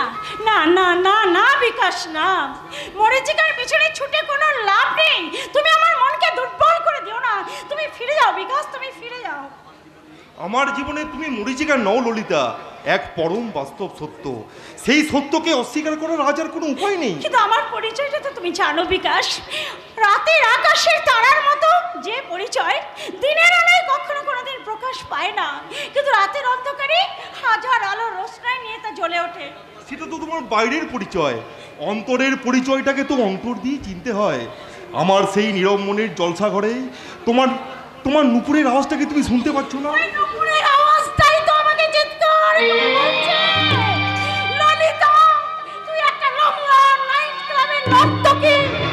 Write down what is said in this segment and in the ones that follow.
না না না না বিকাশ, না, মরীচিকার পিছনে ছুটে কোনো লাভ নেই। তুমি আমার মনকে দুর্বল করে দিও না। তুমি ফিরে যাও বিকাশ, তুমি ফিরে যাও। আমার জীবনে তুমি মরীচিকা নও ললিতা, এক পরম বাস্তব সত্য। সেই সত্যকে অস্বীকার করার আজ আর কোনো উপায় নেই। কিন্তু আমার পরিচয়টা তো তুমি জানো বিকাশ, রাতের আকাশের তারার মতো যে পরিচয় দিনের আলোয় কখনো কোনোদিন প্রকাশ পায় না, কিন্তু রাতের অন্ধকারে হাজার আলোর রোশনাই নিয়ে তা জ্বলে ওঠে। সেটা তো তোমার বাইরের পরিচয়, অন্তরের পরিচয়টাকে তো অন্তর দিয়ে চিনতে হয়। আমার সেই নীরব মনের জলসা ঘরে তোমার তোমার নুপুরের আওয়াজটাকে তুমি শুনতে পাচ্ছ না? নুপুরের আওয়াজটাই তো আমাকে চিৎকার করে বলছে, ললিতা তুই একটা নোংরা নাইট ক্লাবের নর্তকী।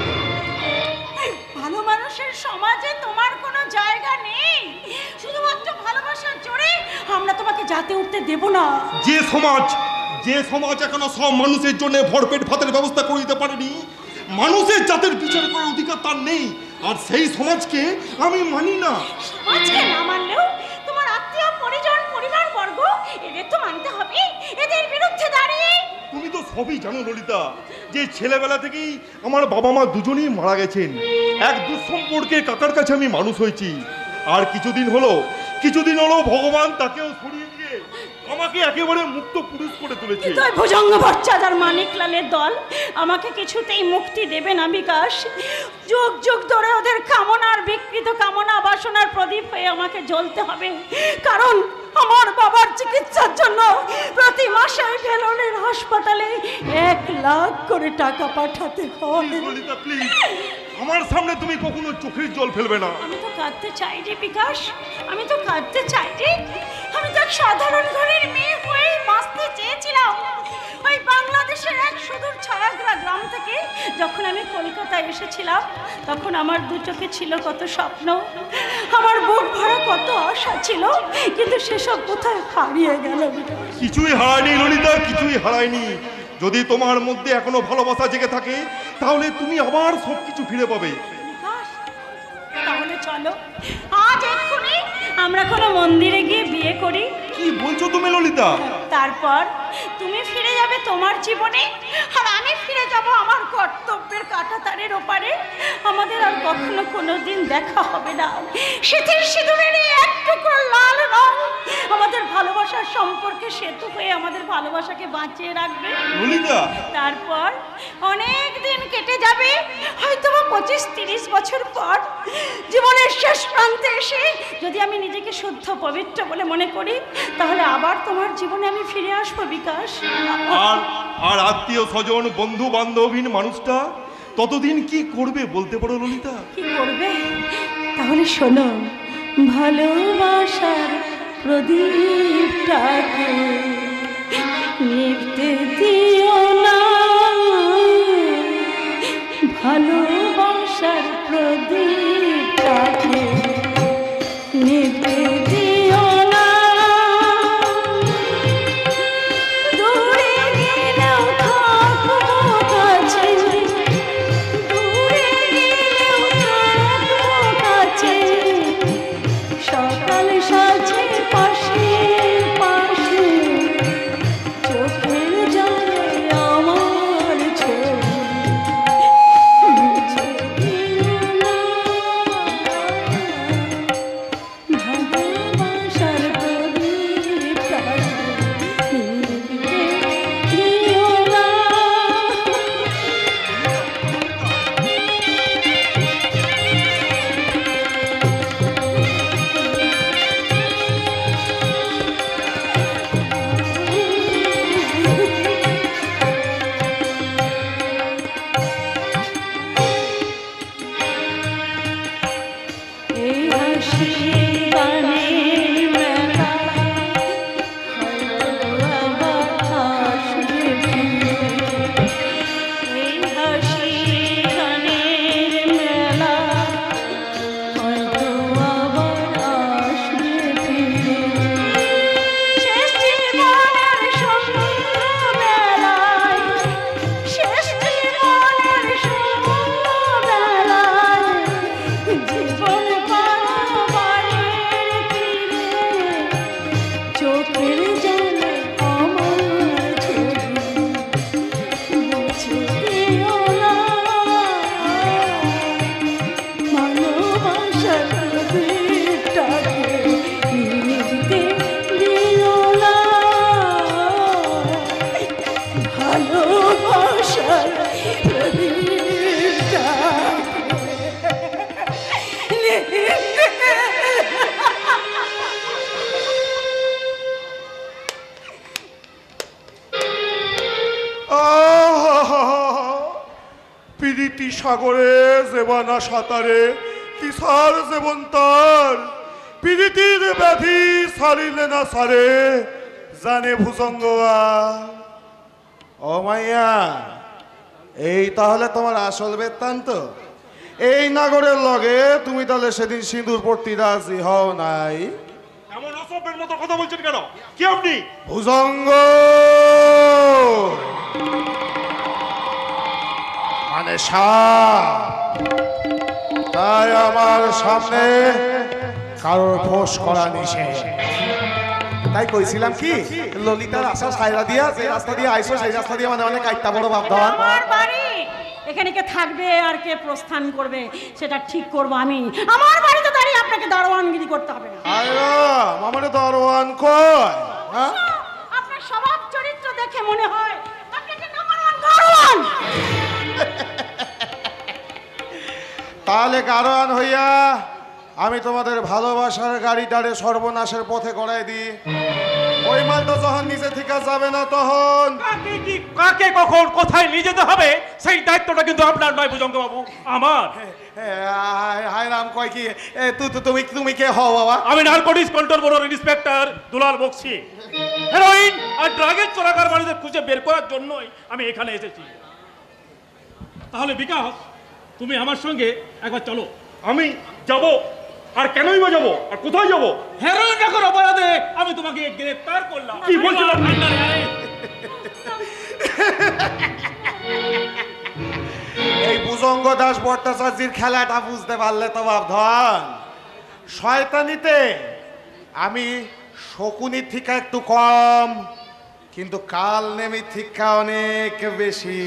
ভালো মানুষের সমাজে তোমার কোনো জায়গা নেই। শুধুমাত্র ভালোবাসার জোরে আমরা তোমাকে যাতে উঠতে দেব না। যে সমাজ এখনো সব মানুষের জন্য ভরপেট ভাতের ব্যবস্থা করে দিতে পারেনি, মানুষের জাতের বিচার করার অধিকার তার নেই, আর সেই সমাজকে আমি মানি না। সমাজকে না মানলেও তোমার আত্মীয় পরিজন পরিবার বর্গ এদের তো মানতে হবে। এদের বিরুদ্ধে দাঁড়িয়ে তুমি তো সবই জানো ললিতা, যে ছেলেবেলা থেকেই আমার বাবা মা দুজনেই মারা গেছেন। এক দুঃসম্পর্কে কাকার কাছে আমি মানুষ হয়েছি, আর কিছুদিন হলো ভগবান তাকেও সরিয়ে দিয়ে আমাকে একেবারে মুক্ত পুরুষ করে তুলেছে। তুই ভুজঙ্গ ভট্টাচার মানিকলালের দল আমাকে কিছুতেই মুক্তি দেবে না বিকাশ। যুগ যুগ ধরে ওদের কামনার বিকৃত কামনা বাসনার প্রদীপ হয়ে আমাকে জ্বলতে হবে। কারণ আমার বাবার চিকিৎসার জন্য প্রতি মাসে ওই ভেলোরের হাসপাতালে 1 লাখ করে টাকা পাঠাতে হয়। ললিতা প্লিজ, আমার সামনে তুমি কখনো চোখের জল ফেলবে না। আমি তো কাঁদতে চাই রে বিকাশ, আমি তো কাঁদতে চাই রে। আমি তো এক সাধারণ ঘরের মেয়ে হয়ে বাঁচতে চেয়েছিলাম। ওই বাংলাদেশের এক সুদূর ছায়াগ্রা গ্রাম থেকে যখন আমি কলকাতায় এসেছিলাম, তখন আমার দু চোখে ছিল কত স্বপ্ন, আমার বুক ভরা কত আশা ছিল, কিন্তু সেসব কোথায় হারিয়ে গেল। কিছুই হারায়নি ললিতা, কিছুই হারায়নি। যদি তোমার মধ্যে এখনো ভালোবাসা জেগে থাকে, তাহলে তুমি আবার সবকিছু ফিরে পাবে। তাহলে চলো আজ এক্ষুনি আমরা কোনো মন্দিরে গিয়ে বিয়ে করি। কি বলছো তুমি ললিতা? তারপর তুমি ফিরে যাবে তোমার জীবনে, আর আমি ফিরে যাব আমার কর্তব্যের কাঁটাতারের ওপারে। আমাদের আর কখনো কোনোদিন দেখা হবে না। শীতের সিঁদুরের এক টুকরো লাল রং আমাদের ভালোবাসার সম্পর্কে সেতু হয়ে আমাদের ভালোবাসাকে বাঁচিয়ে রাখবে ললিতা। তারপর অনেক দিন কেটে যাবে, হয়তো 25-30 বছর পর জীবনের শেষ প্রান্তে এসে যদি আমি নিজেকে শুদ্ধ পবিত্র বলে মনে করি, তাহলে আবার তোমার জীবনে আমি ফিরে আসবো বিকাশ। আর আত্মীয় স্বজন বন্ধু বান্ধবহীন মানুষটা ততদিন কি করবে বলতে পারো ললিতা? কি করবে? তাহলে শোনো, ভালোবাসার প্রদীপটাকে নিভতে দিও না, ভালোবাসার প্রদীপটাকে নিভতে দিও না। দূরে গেলেও থাকবো কাছে, দূরে গেলেও থাকবো কাছে, সকাল সাজে পাশে পাশে পিরিতি সাগরে যেবানা সাঁতারে কিসার জীবন তার পিরিতির ব্যাধি সারিলে না সারে জানে ভুজঙ্গা। ও মাইয়া, এই তাহলে তোমার আসল বৃত্তান্ত। এই নাগরের লগে তুমি তাহলে সেদিন সিঁদুর পড়তে রাজি হও নাই? এমন অসভ্যের মতো কথা বলছেন কেন? কি আপনি? ভুজঙ্গ মানে তাই আমার সামনে কারোর ফোঁস করা নিষেধ। তাই কইছিলাম কি ললিতার আশা সাইরা দিয়া যে রাস্তা দিয়ে আইসো সেই রাস্তা দিয়ে মানে অনেক কাইটা বড় ভাবদান। আমার বাড়ি এখানে কে থাকবে আর কে প্রস্থান করবে সেটা ঠিক করব আমি। আমার বাড়িতে দাঁড়িয়ে আপনাকে দারোয়ানগিরি করতে হবে না। আয়ো আমারে দারোয়ান কই? হ্যাঁ, আপনার স্বভাব চরিত্র দেখে মনে হয় আপনাকে নাম্বার ওয়ান দারোয়ান। তাহলে দারোয়ান হইয়া আমি তোমাদের ভালোবাসার গাড়িটারে সর্বনাশের পথে গড়াই দিই। ওই মালটা যখন নিচে থেকে যাবে না তখন কাকে কখন কোথায় নিয়ে যেতে হবে সেই দায়িত্বটা কিন্তু আপনার নয় ভুজঙ্গ বাবু, আমার। হায় রাম কয় কি তুমি তুমি কে হও বাবা? আমি নারকোটিক্স কন্ট্রোল ব্যুরোর ইন্সপেক্টর দুলাল বক্সি। হেরোইন আর ড্রাগের চোরাকার বাড়িতে খুঁজে বের করার জন্যই আমি এখানে এসেছি। তাহলে বিকাশ, তুমি আমার সঙ্গে একবার চলো। আমি যাব? আর কেনই বা যাবো? আর কোথায় যাবো? হেরোইন রাখার অপরাধে আমি তোমাকে গ্রেফতার করলাম। কি বলছেন আপনি? এই ভুজঙ্গ দাস ভট্টাচার্যের খেলাটা বুঝতে পারলে তো বাপধন। শয়তানিতে আমি শকুনির থেকে একটু কম, কিন্তু কাল নেমির থেকে অনেক বেশি।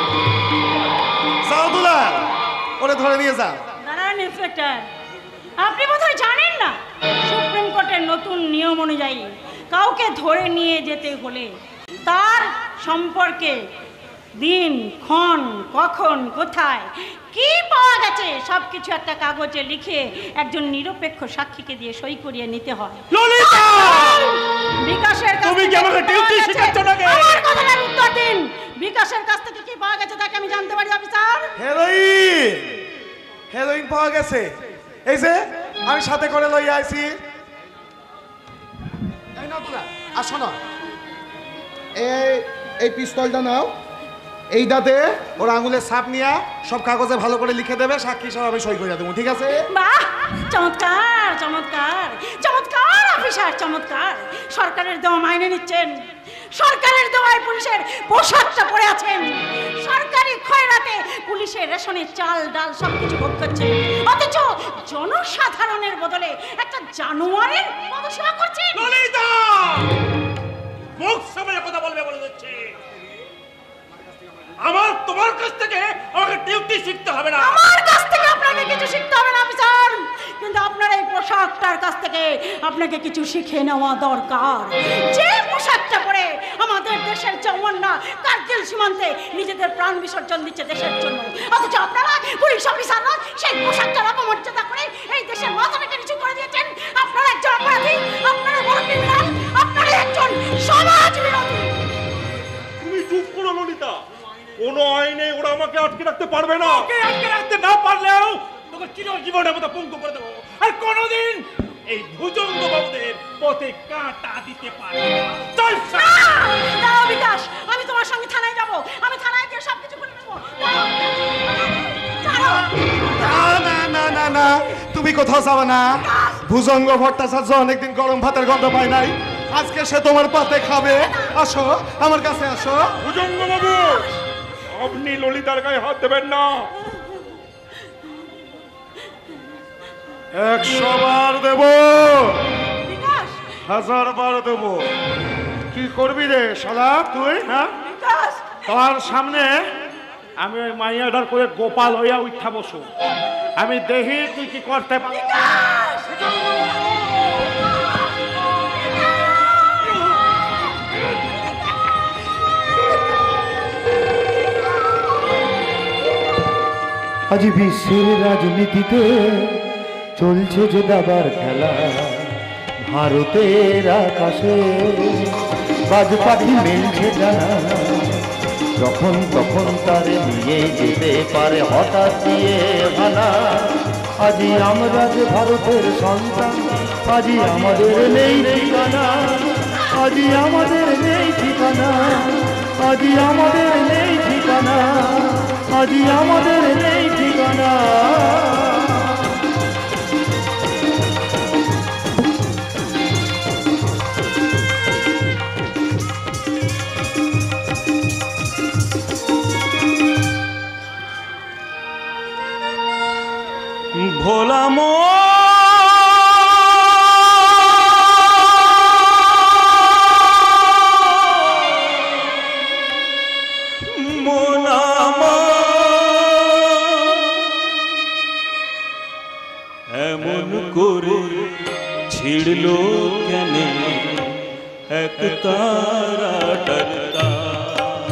যাও দুলাল, ওরে ধরে নিয়ে যাও। দাঁড়ান ইন্সপেক্টর, আপনি বোধহয় জানেন না সুপ্রিম কোর্টের নতুন নিয়ম অনুযায়ী কাউকে ধরে নিয়ে যেতে হলে তার সম্পর্কে দিন, ক্ষণ, কখন, কোথায় কি পাওয়া গেছে সবকিছু একটা কাগজে লিখে একজন নিরপেক্ষ সাক্ষীকে দিয়ে সই করিয়ে নিতে হয়। ললিতা! বিকাশের কাছ তুমি কি থেকে আমাকে কি পাওয়া ডিউটি গেছে? শেখাচ্ছ নাকি? আমার কথাটার উত্তর দিন। বিকাশের কাছ থেকে কি পাওয়া গেছে তাকে আমি জানতে পারি অফিসার? হেরোইন, হেরোইন পাওয়া গেছে। এই যে আমি সাথে করে লইয়া আইছি। এই নাও দুলাল, আসো না। এই পিস্তলটা নাও, এইটাতে ওর আঙুলের ছাপ নিয়া সব কাগজে ভালো করে লিখে দেবে, সাক্ষী সব আমি সই করে দেবো, ঠিক আছে? বাহ, চমৎকার চমৎকার চমৎকার অফিসার, চমৎকার। সরকারের দেওয়া মাইনে নিচ্ছেন, সরকারের দেওয়ায় পুলিশের পোশাকটা পরে আছেন, সরকারি খয়রাতে পুলিশের রেশনের চাল ডাল সবকিছু ভোগ করছেন, অথচ জনসাধারণের বদলে একটা জানোয়ারের পদসেবা করছেন। ললিতা! মুখ সামনে কথা বলবে বলে দিচ্ছি। আমার তোমার কাছ থেকে আমাকে ডিউটি শিখতে হবে না। আমার কাছ থেকে আপনাকে কিছু শিখতে হবে না অফিসার, কিন্তু আপনার এই পোশাকটার কাছ থেকে আপনাকে কিছু শিখে নেওয়া দরকার। যে পোশাকটা পরে আমাদের দেশের জওয়ানরা কার্গিল সীমান্তে নিজেদের প্রাণ বিসর্জন দিচ্ছে দেশের জন্য, অথচ আপনারা পুলিশ অফিসাররা সেই পোশাকটার অপমর্যাদা করে এই দেশের মাথাটাকে নিচু করে দিয়েছেন। আপনারা একজন অপরাধী, আপনারা বড় ক্রিমিনাল, আপনারা একজন সমাজ বিরোধী। তুমি চুপ করো ললিতা। কোনো আইনে ওরা আমাকে আটকে রাখতে পারবে না। ওকে আটকে রাখতে না পারলেও তোকে চিরজীবনের মতো পঙ্গু করে দেবো, আর কোনোদিন এই ভুজঙ্গ বাবুদের পথে কাঁটা দিতে পারবে না। চল দাও বিকাশ, আমি তোমার সঙ্গে থানায় যাব, আমি থানায় গিয়ে সবকিছু বলে দেবো। না না না না, তুমি কোথাও যাবে না। ভুজঙ্গ ভট্টাচার্য অনেকদিন গরম ভাতের গন্ধ পায় নাই, আজকে সে তোমার পাতে খাবে। আসো আমার কাছে আসো। ভুজঙ্গ বাবু, আপনি ললিতার গায়ে হাত দেবেন না। 100 বার দেব, বিকাশ, 1000 বার দেব। কি করবি রে শালা তুই? হ্যাঁ, বিকাশ, তোমার সামনে আমি ওই মাইয়াডার করে গোপাল হইয়া উঠা বসু। আমি দেখি তুই কি করতে পারিস। আজ বিশ্বের রাজনীতিতে চলছে যে দাবার খেলা, ভারতের আকাশে বাজ পাখি মেলছে জানা, যখন তখন তারে নিয়ে যেতে পারে হঠাৎ দিয়ে ভানা। আজি আমরা যে ভারতের সন্তান, আজি আমাদের নেই ঠিকানা, আজি আমাদের নেই ঠিকানা, আজি আমাদের নেই ঠিকানা, আজি আমাদের নেই ঠিকানা। ভোলা মো এমন করে ছিড়ল কেন এক তারাটার তার,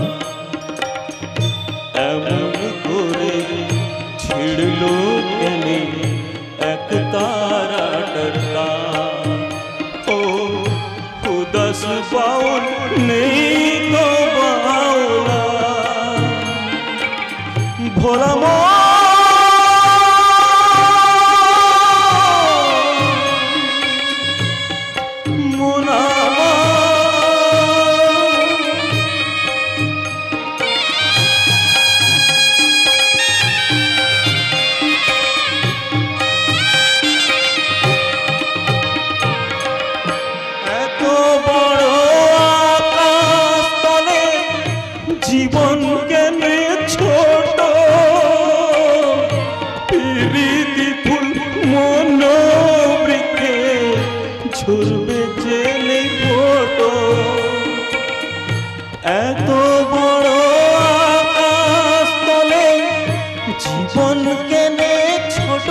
এমন করে ছিড়ল কেন এক তারাটার তার। ও উদাস বাউল নেই তো বাউলা, ভোলা মো জীবন কেন ছোট, প্রীতি ফুল মন বৃক্ষে ঝরবে জেলে ফোটো। এত বড় আকাশ তলে জীবন কেন ছোট,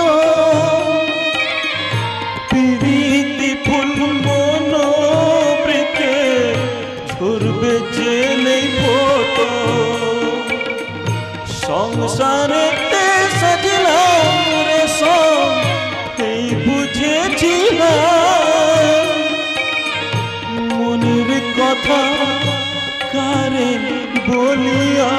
প্রীতি ফুল মন বৃক্ষে ঝরবে জেলে ফোটো। সংসারেতে সাজলাম রে সব এই বুঝেছিলাম, মনের কথা কারে বলিয়া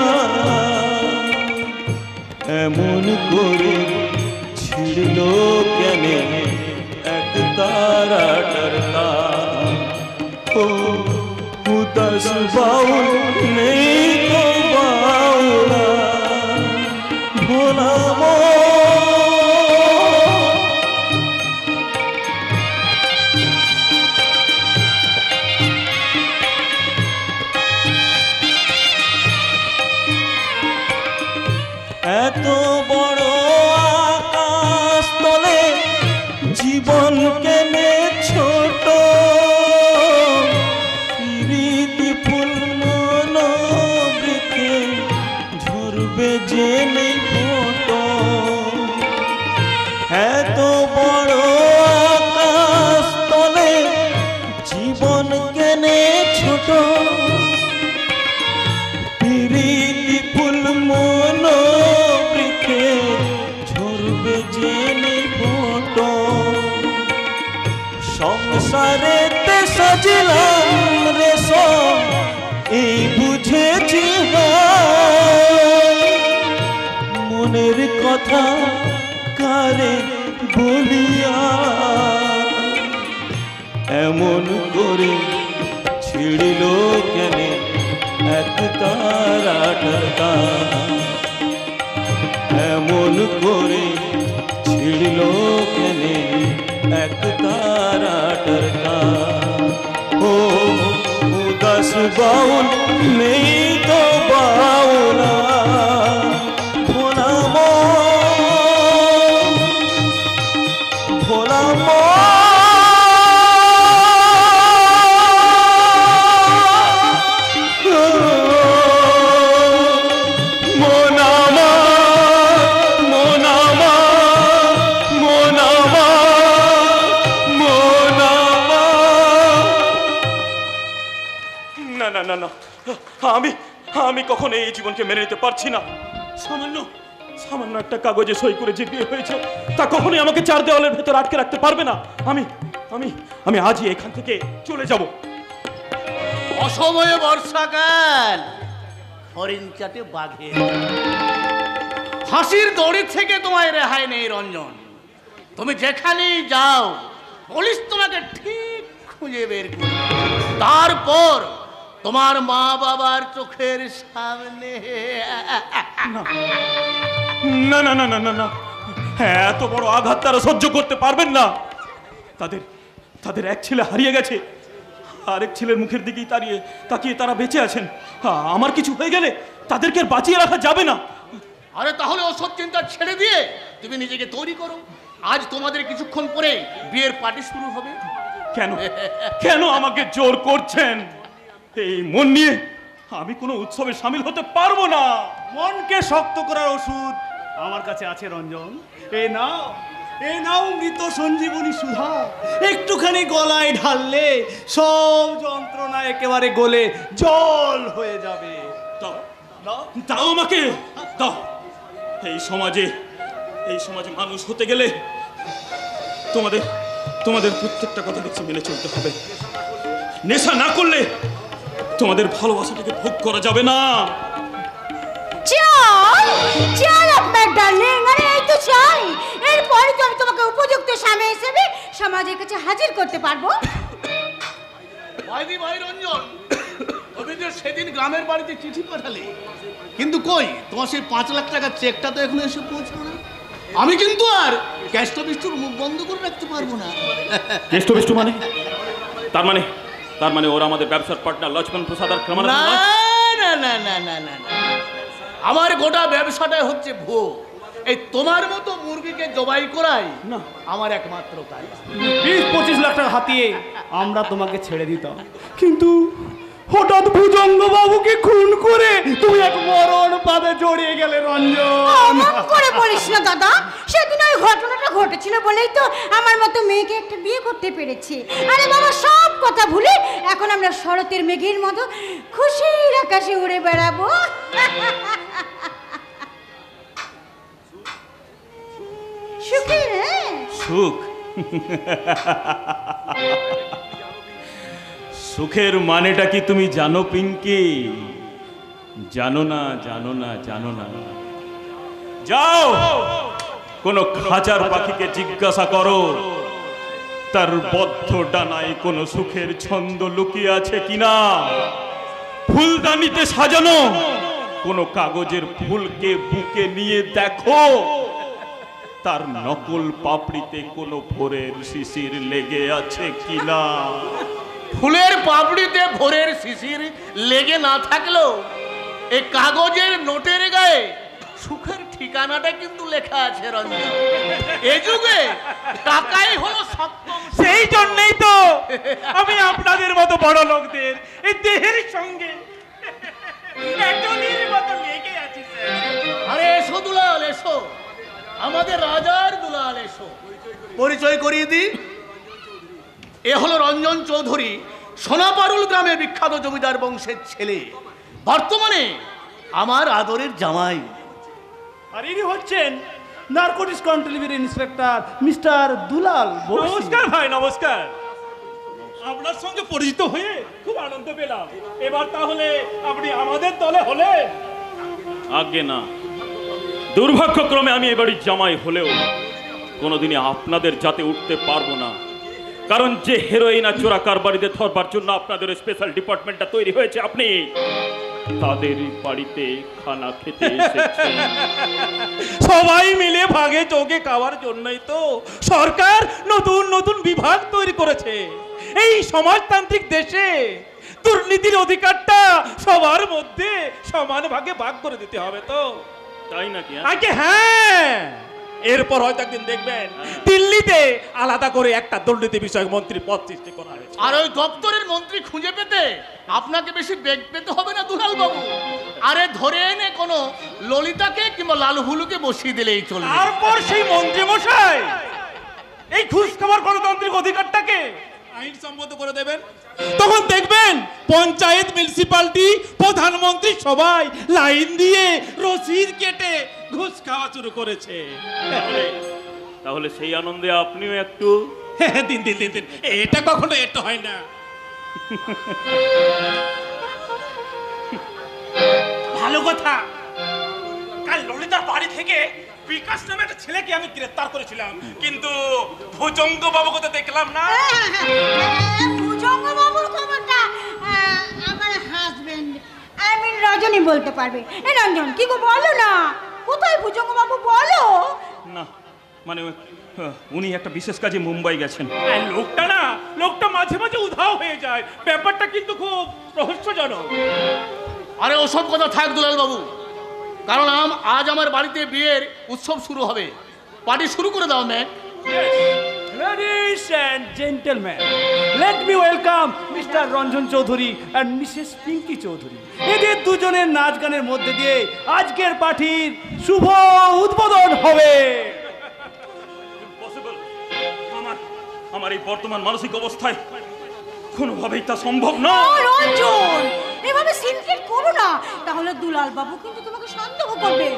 এমন করে ছিড়ল কেন এক তারাটার তার। ও উদাস বাউল নেই তো বাউলা, ভোলা মো এত বড় আকাশ তলে জীবন কেনে ছোট, প্রীতি ফুল মন বৃক্ষে ঝরবে জেনে ফোটো। এত বড় আকাশ তলে জীবন কেনে ছোট, প্রীতি ফুল মন বৃক্ষে ঝরবে জেনে ফোটো। সংসারেতে সাজলাম রে সব এই বুঝেছি, মনের কথা কারে বলিয়া এমন করে ছিড়ল কেন এক তারাটার তার। এমন করে ছিড়ল কেন এক তারাটার তার। ও উদাস বাউল নেই তো বাউলা, ভোলা মো ভোলা মো না না না না, আমি কখনো এই জীবনকে মেনে নিতে পারছি না। সামান্য সামান্য একটা কাগজে সই করে যে বিয়ে হয়েছে তা কখনোই আমাকে চার দেওয়ালের ভেতর আটকে রাখতে পারবে না। আমি আমি আমি আজই এখান থেকে চলে যাব। অসময়ে বর্ষাকাল, হরিণ চাটে বাঘের। ফাঁসির দড়ি থেকে তোমায় রেহাই নেই রঞ্জন। তুমি যেখানেই যাও পুলিশ তোমাকে ঠিক খুঁজে বের করবে। তারপর তোমার মা বাবার চোখের সামনে না না না না না না, এত বড় আঘাত তারা সহ্য করতে পারবেন না। তাদের তাদের এক ছেলে হারিয়ে গেছে, আরেক ছেলের মুখের দিকেই তাকিয়ে তারা বেঁচে আছেন। আমার কিছু হয়ে গেলে তাদেরকে আর বাঁচিয়ে রাখা যাবে না। আরে তাহলে ওসব চিন্তা ছেড়ে দিয়ে তুমি নিজেকে তৈরি করো। আজ তোমাদের কিছুক্ষণ পরে বিয়ের পার্টি শুরু হবে। কেন কেন আমাকে জোর করছেন? এই মন নিয়ে আমি কোনো উৎসবে শামিল হতে পারবো না। মনকে শক্ত করার ওষুধ আমার কাছে আছে রঞ্জন। এই নাও মৃত সঞ্জীবনী সুধা। একটুখানি গলায় ঢাললে সব যন্ত্রণা একেবারে গলে জল হয়ে যাবে। দাও দাও আমাকে দাও। এই সমাজে মানুষ হতে গেলে তোমাদের প্রত্যেকটা কথা দেখছি মেনে চলতে হবে। নেশা না করলে তোমাদের ভালোবাসাটাকে ভোগ করা যাবে না। চল আপনার ডার্লিং, আরে এই তো চাই। এরপরে তো আমি তোমাকে উপযুক্ত স্বামী হিসেবে সমাজের কাছে হাজির করতে পারবো। ভাই রঞ্জন, তুমি যে সেদিন গ্রামের বাড়িতে চিঠি পাঠালে, কিন্তু কই তোমার সেই 5 লাখ টাকার চেকটা তো এখনো এসে পৌঁছলো না। আমি কিন্তু আর ক্যাস্টবিষ্টুর মুখ বন্ধ করে রাখতে পারবো না। কেষ্টবিষ্টু মানে? তার মানে ওরা আমাদের ব্যবসার পার্টনার লক্ষ্মণ প্রসাদ আর না না না না না না না, আমার গোটা ব্যবসাটাই হচ্ছে ভুয়ো। এই তোমার মতো মুরগিকে জবাই করাই না আমার একমাত্র কাজ। 20-25 লাখ টাকা হাতিয়ে আমরা তোমাকে ছেড়ে দিতাম, কিন্তু হঠাৎ ভুজঙ্গ বাবুকে খুন করে তুমি এক মরণ পাবে জড়িয়ে গেলে রঞ্জন। অমন করে বলিস না দাদা, সেদিন ওই ঘটনাটা ঘটেছিল বলেই তো আমার মতো মেয়েকে একটা বিয়ে করতে পেরেছি। আরে বাবা, সব কথা ভুলে এখন আমরা শরতের মেঘের মতো খুশির আকাশে উড়ে বেড়াবো। সুখী সুখ সুখের মানেটা কি তুমি জানো পিঙ্কি? জানো না যাও কোন খাঁচার পাখিকে জিজ্ঞাসা করো তার বদ্ধ ডানায় কোন সুখের ছন্দ লুকিয়ে আছে কিনা। ফুলদানিতে সাজানো কোন কাগজের ফুলকে বুকে নিয়ে দেখো তার নকল পাপড়িতে কোন ভোরের শিশির লেগে আছে কিনা। ফুলের পাপড়িতে ভোরের শিশির লেগে না থাকলেও এই কাগজের নোটের গায়ে সুখের ঠিকানাটা কিন্তু লেখা আছে রঞ্জন। এ যুগে টাকাই হলো সপ্তম। সেই জন্যই তো আমি আপনাদের মতো বড় লোকদের এই দেহের সঙ্গে একজনের মতো লেগে আছি স্যার। আরে এসো দুলাল এসো, আমাদের রাজার দুলাল এসো। পরিচয় করিয়ে দিই, এ হলো রঞ্জন চৌধুরী, সোনাপারুল গ্রামের বিখ্যাত জমিদার বংশের ছেলে, বর্তমানে আমার আদরের জামাই। আর ইনি হচ্ছেন narcotics control inspector mister Dulal Bakshi. নমস্কার ভাই, নমস্কার। আপনার সঙ্গে পরিচিত হয়ে খুব আনন্দ পেলাম। এবার তাহলে আপনি আমাদের দলে হলেন? আগে না, দুর্ভাগ্যক্রমে আমি এবারই জামাই হলেও কোনোদিনই আপনাদের জাতে উঠতে পারবো না। কারণ যে হেরোইন আর চোরা কারবারিতে ধরবার জন্য আপনাদের স্পেশাল ডিপার্টমেন্টটা তৈরি হয়েছে, আপনি তাদের বাড়িতে খানা খেতে এসেছেন। সবাই মিলে ভাগে চোখে খাওয়ার জন্যই তো সরকার নতুন নতুন বিভাগ তৈরি করেছে। এই সমাজতান্ত্রিক দেশে দুর্নীতির অধিকারটা সবার মধ্যে সমান ভাগে ভাগ করে দিতে হবে তো, তাই নাকি? আগে হ্যাঁ, এরপর হয়তো একদিন দেখবেন দিল্লিতে আলাদা করে একটা দুর্নীতি বিষয়ক মন্ত্রী পদ সৃষ্টি করা হয়েছে। আর ওই দপ্তরের মন্ত্রী খুঁজে পেতে আপনাকে বেশি বেগ পেতে হবে না দুলাল বাবু। আরে ধরে এনে কোনো ললিতাকে কিংবা লালু হুলুকে বসিয়ে দিলেই চলবে। তারপর সেই মন্ত্রী মশাই এই ঘুষ খাবার গণতান্ত্রিক অধিকারটাকে আইনসম্মত করে দেবেন। তখন দেখবেন পঞ্চায়েত, মিউনিসিপালিটি, প্রধানমন্ত্রী সবাই লাইন দিয়ে রসিদ কেটে ঘুষ খাওয়া শুরু করেছে। তাহলে সেই আনন্দে আপনিও একটু দিন দিন দিন দিন। এটা কখনো এটা হয় না। ভালো কথা। কাল ললিতার বাড়ি থেকে বিকাশ নামে একটা ছেলেকে আমি গ্রেফতার করেছিলাম, কিন্তু ভুজঙ্গ বাবুকে তো দেখলাম না। ভুজঙ্গ বাবুর খবরটা আমার হাজবেন্ড রজনী বলতে পারবে। রঞ্জন, কি গো বলো না, কোথায় ভুজঙ্গ বাবু বলো? না মানে উনি একটা বিশেষ কাজে মুম্বাই গেছেন। লোকটা মাঝে মাঝে উধাও হয়ে যায়, ব্যাপারটা কিন্তু খুব রহস্যজনক। আরে ওসব কথা থাক দুলাল বাবু, কারণ আজ আমার বাড়িতে বিয়ের উৎসব শুরু হবে। পার্টি শুরু করে দাও ma'am. Ladies and gentlemen, let me welcome Mr. Ranjan Chaudhary and Mrs. Pinky Chaudhary. এদের দুজনের নাচ গানের মধ্যে দিয়ে আজকের পার্টির শুভ উদ্বোধন হবে। আমার এই বর্তমান মানসিক অবস্থায় কোনোভাবেই তা সম্ভব না। রঞ্জন, এভাবে সিনক্রেট করো না, তাহলে দুলাল বাবু কিন্তু তোমাকে সন্দেহ করবেন।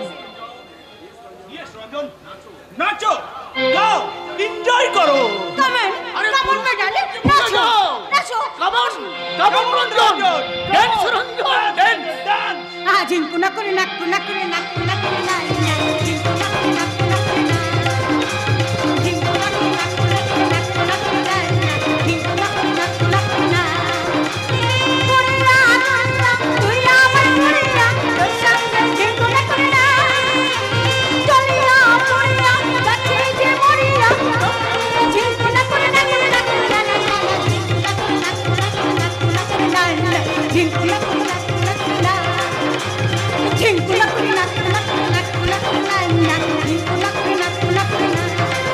নাচো, গাও, এনজয় করো। কামন, কামন মে ডার্লিং, নাচো, নাচো। Come on, come on Ranjan, dance Ranjan, dance, dance. ঝিঙ্কু না করে নাকু না করে নাকু না করে না, ঝিঙ্কু না করে নাকু না করে না, ঝিঙ্কু না করে নাকু না করে নাকু না করে না, ঝিঙ্কু না করে নাকু না করে না। পুরিয়া পুরিয়া তুই আমার পুরিয়া, তোর সঙ্গে ঝিঙ্কু না করে না। চলিয়া পুরিয়া যাচ্ছে যে মরিয়া, ঝিঙ্কু না করে না করে না করে না, ঝিঙ্কু না করে নাকু না করে নাকু না করে না, ঝিঙ্কু না করে নাকু না করে না। ঝিঙ্কুলা করে নাকুলা করে নাকুলা করে না, ঝিঙ্কুলা করে নাকুলা করে না।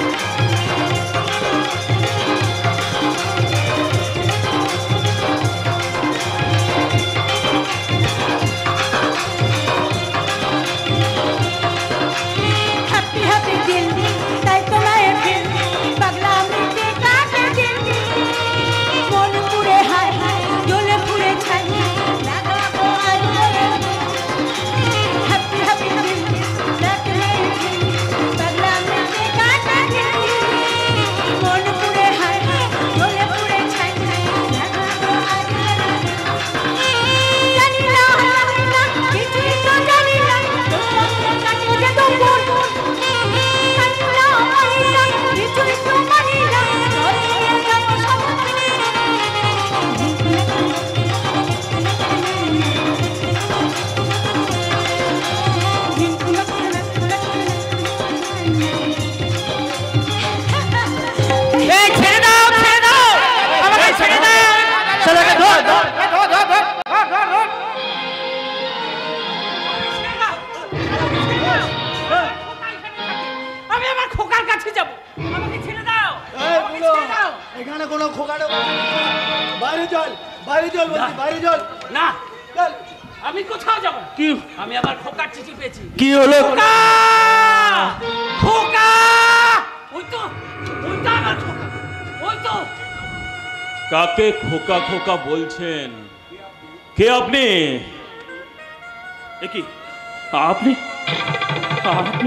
হ্যাপি হ্যাপি দিন, তাই তো নয় দিন, পাগলা মিটে কাটে দিন। মন পুড়ে হায় হায়, জ্বলে পুড়ে ছাই, লাগাবো আজ হ্যাপি হ্যাপি দিন, লাগলে দিন, পাগলা মিটে কাটে দিন। মন পুড়ে হায় হায়, জ্বলে পুড়ে ছাই, লাগাবো আজ জানি না জানি না, কিছুই তো জানি না, তোর সঙ্গে কাটে যে দুপুর। জানি না মানি না, কিছুই তো মানি না, তোর নিয়ে যাবো সব। আমি আমার খোকার কাছে যাব, আমাকে ছেড়ে দাও, আমাকে ছেড়ে দাও। এখানে কোনো খোকানো বাইরে চল, বাইরে চল বলছি, বাইরে চল। না, চল। আমি কোথাও যাব না। কি আমি আবার খোকার চিঠি পেয়েছি। কি হলো? খোকা! খোকা! ওই তো আমার খোকা, ওই তো। কাকে খোকা খোকা বলছেন? কে আপনি? কি আপনি আপনি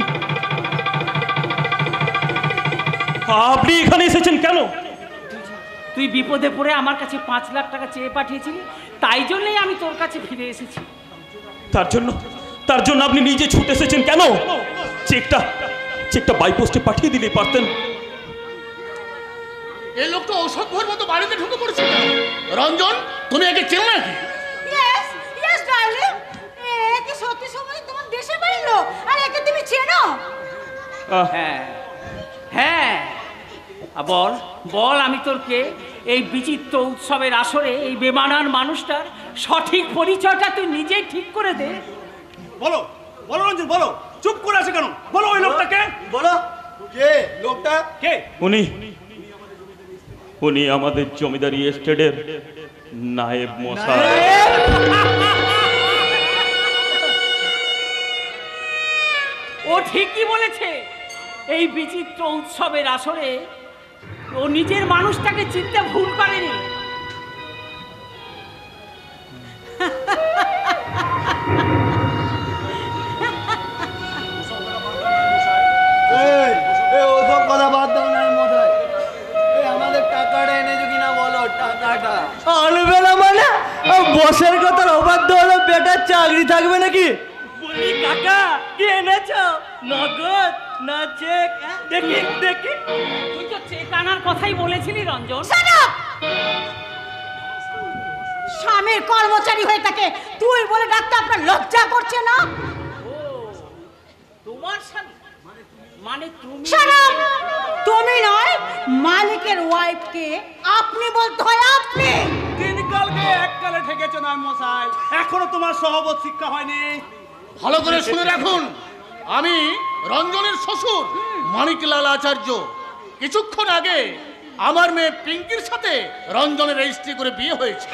আপনি এখানে এসেছেন কেন? তুই বিপদে পড়ে আমার কাছে 5 লাখ টাকা চেয়ে পাঠিয়েছিলি, তাই জন্যই আমি তোর কাছে ফিরে এসেছি। তার জন্য আপনি নিজে ছুটে এসেছেন কেন? চেকটা বাই পোস্টে পাঠিয়ে দিলেই পারতেন। এই লোকটা অসভ্যর মতো বাড়িতে ঢুকে পড়েছে। রঞ্জন, তুমি একে চেনো নাকি? ইয়েস ইয়েস ডার্লিং, একে সত্যি সময় তোমার দেশে বাইলো, আর একে তুমি চেনো? হ্যাঁ হ্যাঁ, বল বল, আমি তোরকে এই বিচিত্র উৎসবের আসরে এই বেমানান মানুষটার সঠিক পরিচয়টা তুই নিজেই ঠিক করে দে। বলো বলো রঞ্জন, বলো। চুপ করে আছে কেন? বলো ওই লোকটাকে, বলো কে লোকটা, কে? উনি আমাদের জমিদারি এস্টেটের নায়েব মশাই। ও ঠিকই বলেছে, এই বিচিত্র উৎসবের আসরে ও নিজের মানুষটাকে চিনতে ভুল করেনি। ওসব কথা বাদ দাও না মশাই। আমাদের টাকাটা এনেছো কিনা বলো, টাকাটা। আনবে না মানে বসের কথার অবাধ্য হলো বেটা চাকরি থাকবে নাকি? বলি কাকা কি এনেছো? নগদ না চেক? দেখি দেখি। তুই তো চেক আনার কথাই বলেছিলি রঞ্জন। Shut up! স্বামীর কর্মচারী হয়ে থাকে তুই বলে ডাকতে আপনার লজ্জা করছে না? তোমার স্বামী মানে তুমি? Shut up! তুমি নয়, মালিকের ওয়াইফকে আপনি বলতে হয় আপনি। দিনকালকে এককালে ঠেকেছো না মশাই, এখনো তোমার সহবত শিক্ষা হয়নি। ভালো করে শুনে রাখুন, আমি রঞ্জনের শ্বশুর মানিকলাল আচার্য। কিছুক্ষণ আগে আমার মেয়ে পিঙ্কির সাথে রঞ্জনের রেজিস্ট্রি করে বিয়ে হয়েছে।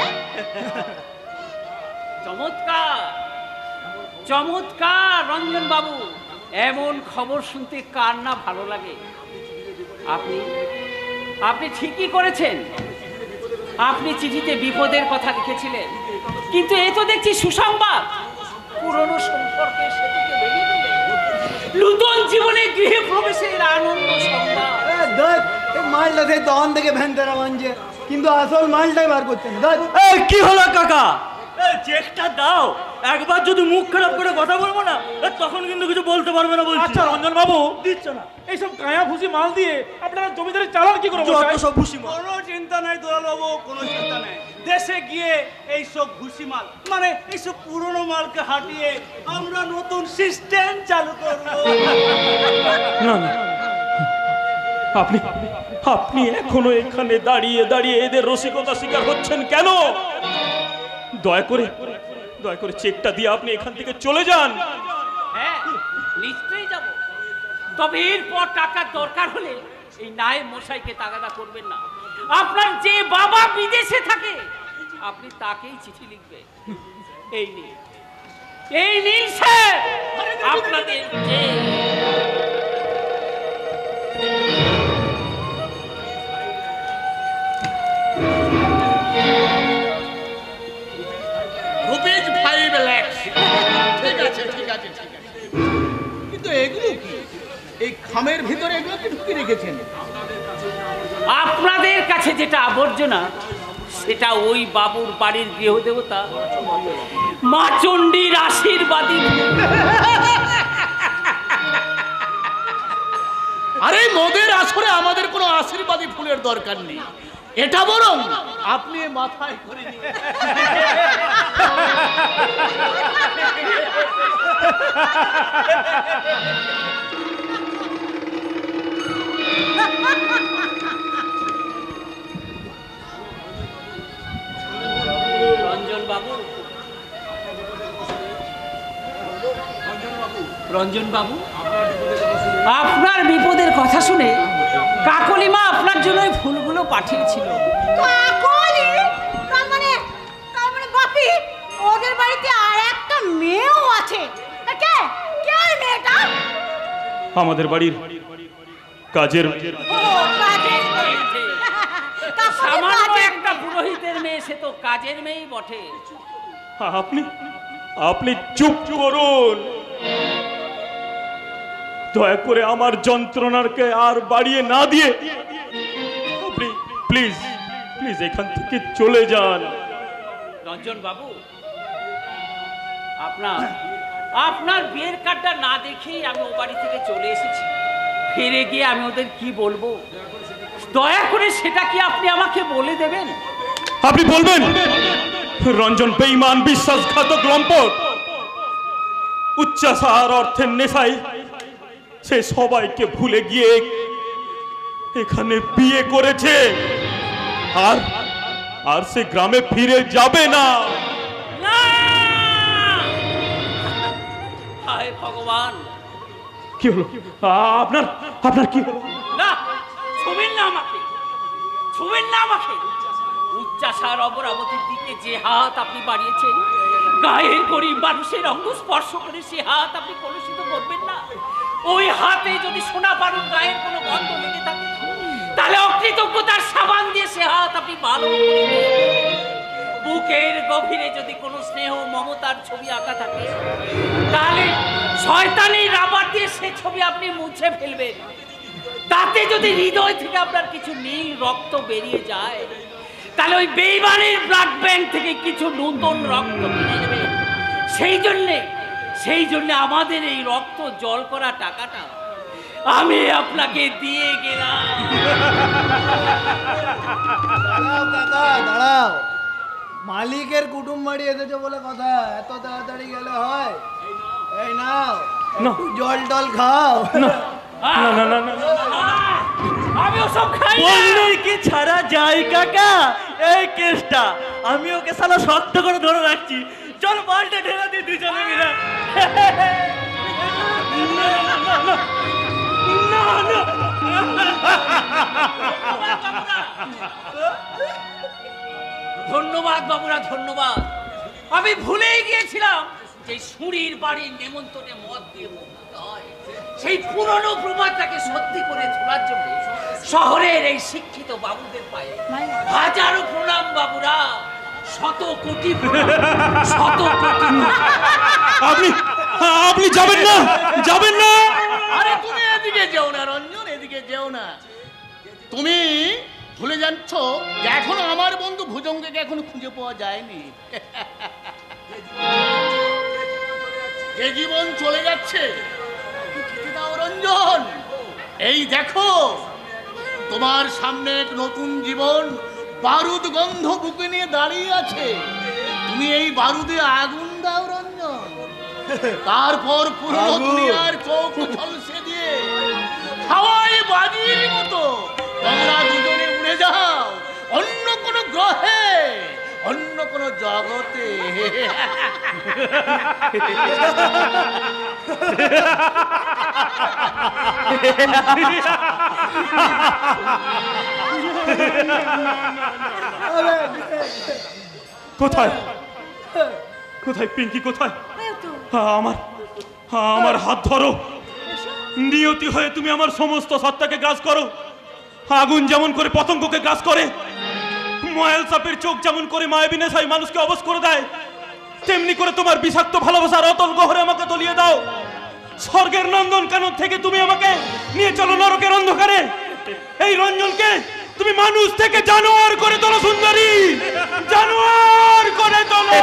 চমৎকার চমৎকার রঞ্জন বাবু, এমন খবর শুনতে কার না ভালো লাগে। আপনি আপনি ঠিকই করেছেন। আপনি চিঠিতে বিপদের কথা লিখেছিলেন, কিন্তু এ তো দেখছি সুসংবাদ। পুরনো সম্পর্কে সেটিকে ভেঙে দিলে নূতন জীবনে গৃহে প্রবেশের আনন্দ সংবাদ। মালটা সেই তখন থেকে ভ্যানতারা মানছে, কিন্তু আসল মালটাই বার করছে না। কি হলো কাকা? চেকটা দাও, একবার যদি মুখ খারাপ করে কথা বলবো না তখন কিন্তু কিছু বলতে পারবে না বলছি। আচ্ছা রঞ্জন বাবু, দিচ্ছ না? এইসব কায়া ভুসি মাল দিয়ে আপনারা জমিদারি চালান কি করে? সব ভুসি মাল। কোনো চিন্তা নাই দুলালবাবু, কোনো চিন্তা নাই। দেশে গিয়ে এইসব ভুসি মাল মানে এইসব পুরনো মালকে হাঁটিয়ে আমরা নতুন সিস্টেম চালু করবো। না না, আপনি আপনি এখনো এখানে দাঁড়িয়ে দাঁড়িয়ে এদের রসিকতা শিকার হচ্ছেন কেন? দয়া করে চেকটা দিয়ে আপনি এখান থেকে চলে যান। হ্যাঁ নিশ্চয়ই যাব, তবে এরপর টাকার দরকার হলে এই নায়েব মশাইকে তাগাদা করবেন না। আপনার যে বাবা বিদেশে থাকে আপনি তাকেই চিঠি লিখবেন। এই নীল স্যার আপনাদের রুপিজ 5 লাখ। ঠিক আছে ঠিক আছে ঠিক আছে, কিন্তু এগুলো কি? এই খামের ভিতরে এগুলো কি ঢুকিয়ে রেখেছেন? আপনাদের কাছে যেটা আবর্জনা সেটা ওই বাবুর বাড়ির গৃহদেবতা মা চণ্ডীর আশীর্বাদী। আরে মদের আসরে আমাদের কোনো আশীর্বাদী ফুলের দরকার নেই, এটা বরং আপনি মাথায় করে নিন। রঞ্জন বাবু, আপনার বিপদের কথা শুনে কাকলিমা আপনার জন্য এই ফুলগুলো পাঠিয়েছিল। কাকলি? তার মানে বাপি, ওদের বাড়িতে আর একটা মেয়েও আছে। কে কে ওই মেয়েটা? আমাদের বাড়ির কাজের ও, কাজের মেয়ে। সামান্য একটা পুরোহিতের মেয়ে, সে তো কাজের মেয়েই বটে। আপনি চুপ করুন। দয়া করে আমার যন্ত্রণাকে আর বাড়িয়ে না দিয়ে আপনি প্লিজ প্লিজ এখান থেকে চলে যান। রঞ্জন বাবু, আপনার বিয়ের কার্ডটা না দেখেই আমি ও বাড়ি থেকে চলে এসেছি। ফিরে গিয়ে আমি ওদের কি বলবো, দয়া করে সেটা কি আপনি আমাকে বলে দেবেন? আপনি বলবেন রঞ্জন বেঈমান, বিশ্বাসঘাতক, লম্পট, উচ্চাসার অর্থের নেশায় সে সবাইকে ভুলে গিয়ে এখানে বিয়ে করেছে আর সে গ্রামে ফিরে যাবে না। হায় ভগবান, কি হলো আপনার কি হলো? না, ছুবেন না আমাকে, ছুবেন না আমাকে। উচ্চাসার অবরাবতের দিকে যে হাত আপনি বাড়িয়েছেন, গায়ের গরিব মানুষের অঙ্গ স্পর্শ করে সে হাত আপনি কলুষিত করবেন না। ওই হাতে যদি সোনা বারুর গায়ের কোনো গন্ধ লেগে থাকে, তাহলে অকৃতজ্ঞতার সাবান দিয়ে সে হাত আপনি ভালো করবেন। বুকের গভীরে যদি কোনো স্নেহ মমতার ছবি আঁকা থাকে, তাহলে শয়তানি রাবার দিয়ে সে ছবি আপনি মুছে ফেলবেন। তাতে যদি হৃদয় থেকে আপনার কিছু নীল রক্ত বেরিয়ে যায়, তাহলে ওই বেঈমানের ব্লাড ব্যাংক থেকে কিছু নতুন রক্ত কিনে নেবেন। সেই জন্যে আমাদের এই রক্ত জল করা টাকাটা আমি আপনাকে দিয়ে গেলাম। দাঁড়াও কাকা, দাঁড়াও। মালিকের কুটুম বাড়ি এসেছে বলে কথা, এত তাড়াতাড়ি গেলে হয়? এই নাও, একটু জল টল খাও। আমি ওসব খাই না। বললেই কি ছাড়া যায় কাকা? এই কেসটা আমি ওকে সালা শক্ত করে ধরে রাখছি। চল বালটা ঢেলে দিই দুজনে মিলে। ধন্যবাদ বাবুরা, ধন্যবাদ। আমি ভুলেই গিয়েছিলাম যে সুরির বাড়ির নেমন্তণে মদ দিয়ে মুক্ত হয়। সেই পুরনো প্রবাদটাকে সত্যি করে তোলার জন্য শহরের এই শিক্ষিত বাবুদের পায়ে হাজারো প্রণাম বাবুরা, শত কোটি প্রণাম, শত কোটি। আপনি যাবেন না, যাবেন না। আরে তুমি এদিকে যেও না রঞ্জন, এদিকে যেও না। তুমি ভুলে যাচ্ছ যে এখনো আমার বন্ধু ভুজঙ্গকে এখনো খুঁজে পাওয়া যায়নি। যে জীবন চলে যাচ্ছে যেতে দাও রঞ্জন। এই দেখো তোমার সামনে এক নতুন জীবন বারুদ গন্ধ বুকে নিয়ে দাঁড়িয়ে আছে। তুমি এই বারুদে আগুন দাও রঞ্জন। তারপর পুরো দুনিয়ার চোখ ঝলসে দিয়ে হাওয়ায় বাজির মতো তোমরা দুজনে উড়ে যাও অন্য কোনো গ্রহে, অন্য কোনো জগতে। কোথায় কোথায় পিঙ্কি, কোথায়? আমার হাত ধরো। নিয়তি হয়ে তুমি আমার সমস্ত সত্তাকে গ্রাস করো। আগুন যেমন করে পতঙ্গকে গ্রাস করে, ময়াল সাপের চোখ যেমন করে মায়াবী নেশায় মানুষকে অবশ করে দেয়, তেমনি করে তোমার বিষাক্ত ভালোবাসার অতল গহরে আমাকে তলিয়ে দাও। স্বর্গের নন্দন কানন থেকে তুমি আমাকে নিয়ে চলো নরকের অন্ধকারে। এই রঞ্জনকে তুমি মানুষ থেকে জানোয়ার করে তোলো সুন্দরী, জানোয়ার করে তোলো।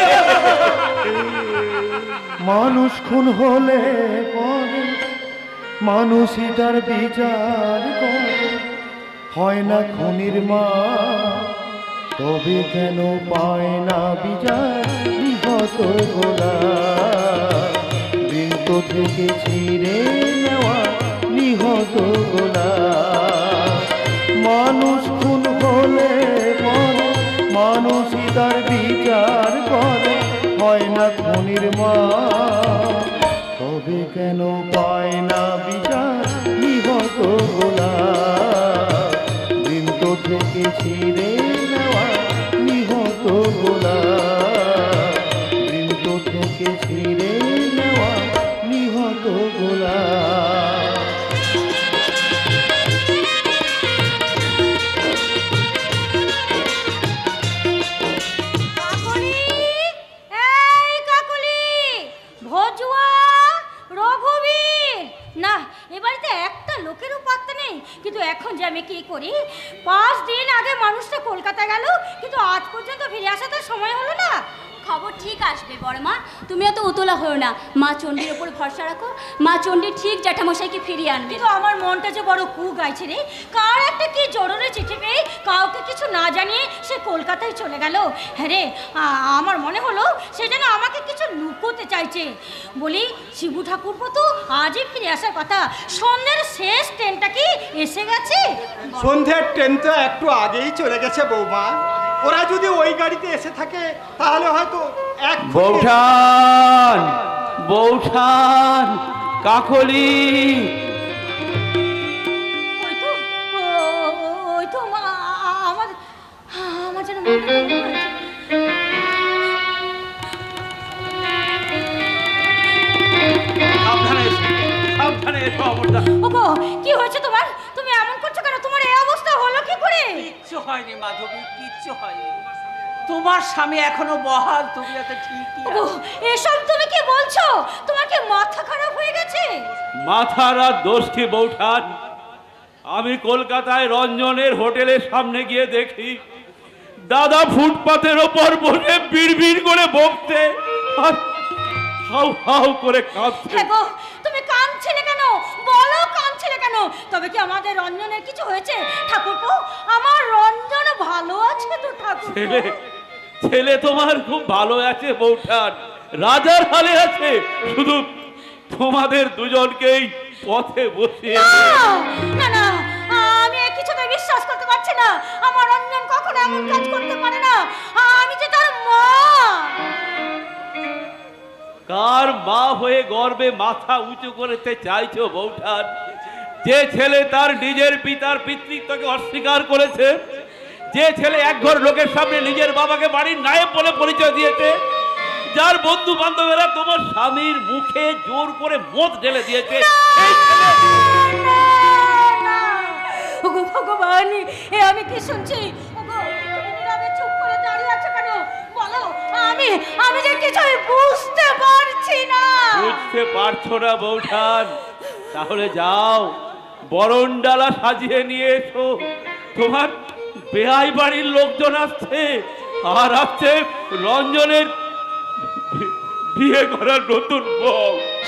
মানুষ খুন হলে পরে মানুষই তার বিচার করে, হয় না খুনির মা তবে কেন পায় না বিচার নিহত গোলা। বৃন্ত থেকে ছিঁড়ে নেওয়া নিহত গোলা। মানুষ খুন হলে পরে মানুষই তার বিচার করে, হয় না খুনির মা তবে কেন পায় না বিচার নিহত গোলা। বৃন্ত থেকে ছিঁড়ে নেওয়া নিহত গোলা। বৃন্ত থেকে ছিঁড়ে নেওয়া নিহত গোলা। কিন্তু এখন যে আমি কি করি, 5 দিন আগে মানুষটা কলকাতা গেল, কিন্তু আজ পর্যন্ত ফিরে আসার সময় হলো না। খবর ঠিক আসবে বড়মা, তুমি অত উতলা হও না। মা চণ্ডীর ওপর ভরসা রাখো, মা চণ্ডী ঠিক জ্যাঠামশাইকে ফিরিয়ে আনবে। কিন্তু আমার মনটা যে বড় কু গাইছে রে। কার একটা কি জরুরি চিঠি পেয়ে কাউকে কিছু না জানিয়ে সে কলকাতায় চলে গেল। হ্যাঁ রে, আমার মনে হলো সে যেন আমাকে কিছু লুকোতে চাইছে। বলি শিবু ঠাকুরপো তো আজই ফিরে আসার কথা। সন্ধ্যের শেষ ট্রেনটা কি এসে গেছে? সন্ধ্যের ট্রেন তো একটু আগেই চলে গেছে বৌমা। ওরা যদি ওই গাড়িতে এসে থাকে তাহলে হয়তো এক বৌঠান বৌঠান কাকলি। ওই তো আমার যেন কি হয়েছে তোমার? তুমি এমন করছো কেন? তোমার এই অবস্থা হলো কি করে? কিচ্ছু হয়নি মাধবী, কিচ্ছু হয়নি। তোমার স্বামী এখনো বহাল, তুমি এত ঠিকই আছো। এসব তুমি কি বলছো? তোমার কি মাথা খারাপ হয়ে গেছে? মাথার আর দোষ কি বৌঠান? আমি কলকাতায় রঞ্জনের হোটেলের সামনে গিয়ে দেখি দাদা ফুটপাতের ওপর বসে বিড়বিড় করে বকতে, হাউ হাউ করে কাঁদছে। হ্যাঁ গো, তুমি কাঁদছিলে কেন? বলো কাঁদছিলে কেন? তবে কি আমাদের রঞ্জনের কিছু হয়েছে? ঠাকুরপো, আমার রঞ্জন ভালো আছে তো ঠাকুরপো? ছেলে ছেলে তোমার খুব ভালো আছে বৌঠান, রাজার হালে আছে, শুধু তোমাদের দুজনকেই পথে বসিয়ে না না, আমি এ কিছুতে বিশ্বাস করতে পারছি না। আমার রঞ্জন কখনো এমন কাজ করতে পারে না। আমি যে তার মা। কার মা হয়ে গর্বে মাথা উঁচু করতে চাইছো বৌঠান? যে ছেলে তার নিজের পিতার পিতৃত্বকে অস্বীকার করেছে, যে ছেলে একঘর লোকের সামনে নিজের বাবাকে বাড়ির নায়েব বলে পরিচয় দিয়েছে, যার বন্ধু বান্ধবেরা তোমার স্বামীর মুখে জোর করে মদ ঢেলে দিয়েছে, এই ছেলে ওগো ভগবান, এ আমি কি শুনছি? ওগো, তুমি নীরবে চুপ করে দাঁড়িয়ে আছো কেন? বলো, আমি যে কিছুই বুঝতে পারছি না। বুঝতে পারছো না বৌঠান? তাহলে যাও, বরণডালা সাজিয়ে নিয়ে এসো। তোমার বেয়াই বাড়ির লোকজন আসছে, আর আসছে রঞ্জনের বিয়ে করার নতুন বউ।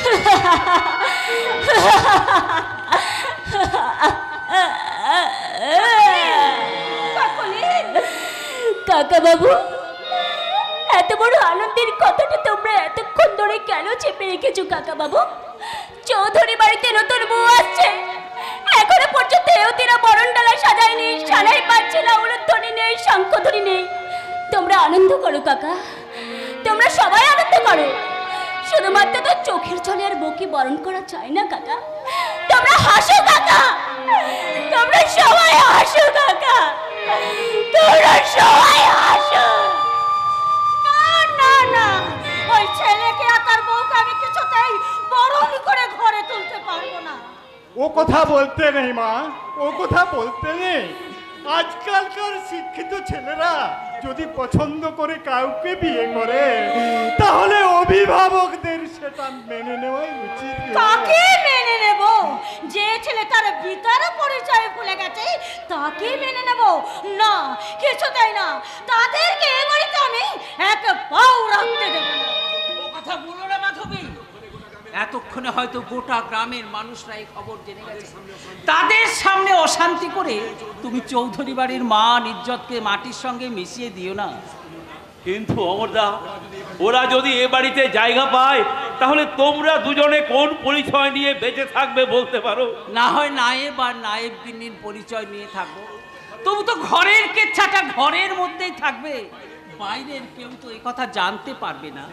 কাকা বাবু, এত বড় আনন্দের কথাটা তোমরা এতক্ষণ ধরে কেন চেপে রেখেছো কাকা বাবু? চৌধুরী বাড়িতে নতুন বউ আসছে, এখনো পর্যন্ত এওতিরা বরণডালা সাজায়নি, সানাই পাচ্ছে না, উলুধ্বনি নেই, শঙ্খধ্বনি নেই। তোমরা আনন্দ করো কাকা, তোমরা সবাই আনন্দ করো। শুধুমাত্র তো চোখের জলে আর বউকে বরণ করা চায় না কাকা। তোমরা হাসো কাকা, তোমরা সবাই হাসো কাকা, তোমরা সবাই হাসো। না না না, ওই ছেলেকে আর তার বউকে আমি কিছুতেই বরণ করে ঘরে তুলতে পারবো না। ও কথা বলতে নেই মা, ও কথা বলতে নেই। আজকালকার শিক্ষিত ছেলেরা যদি পছন্দ করে কাউকে বিয়ে করে, তাহলে অভিভাবকদের সেটা মেনে নেওয়াই উচিত। কাকে মেনে নেব? যে ছেলে তার পিতার পরিচয় ভুলে গেছে তাকে মেনে নেব না, কিছুতেই না। তাদেরকে এ বাড়িতে আমি এক পাও রাখতে দেব না। ও কথা বলো না মাধবী, এতক্ষণে হয়তো গোটা গ্রামের মানুষরা এই খবর জেনে গেছে। তাদের সামনে অশান্তি করে তুমি চৌধুরী বাড়ির মান ইজ্জতকে মাটির সঙ্গে মিশিয়ে দিও না। কিন্তু অমরদা, ওরা যদি এ বাড়িতে জায়গা পায়, তাহলে তোমরা দুজনে কোন পরিচয় নিয়ে বেঁচে থাকবে বলতে পারো? না হয় নায়েব আর নায়েব গিন্নির পরিচয় নিয়ে থাকবো, তবু তো ঘরের কেচ্ছাটা ঘরের মধ্যেই থাকবে, বাইরের কেউ তো এই কথা জানতে পারবে না।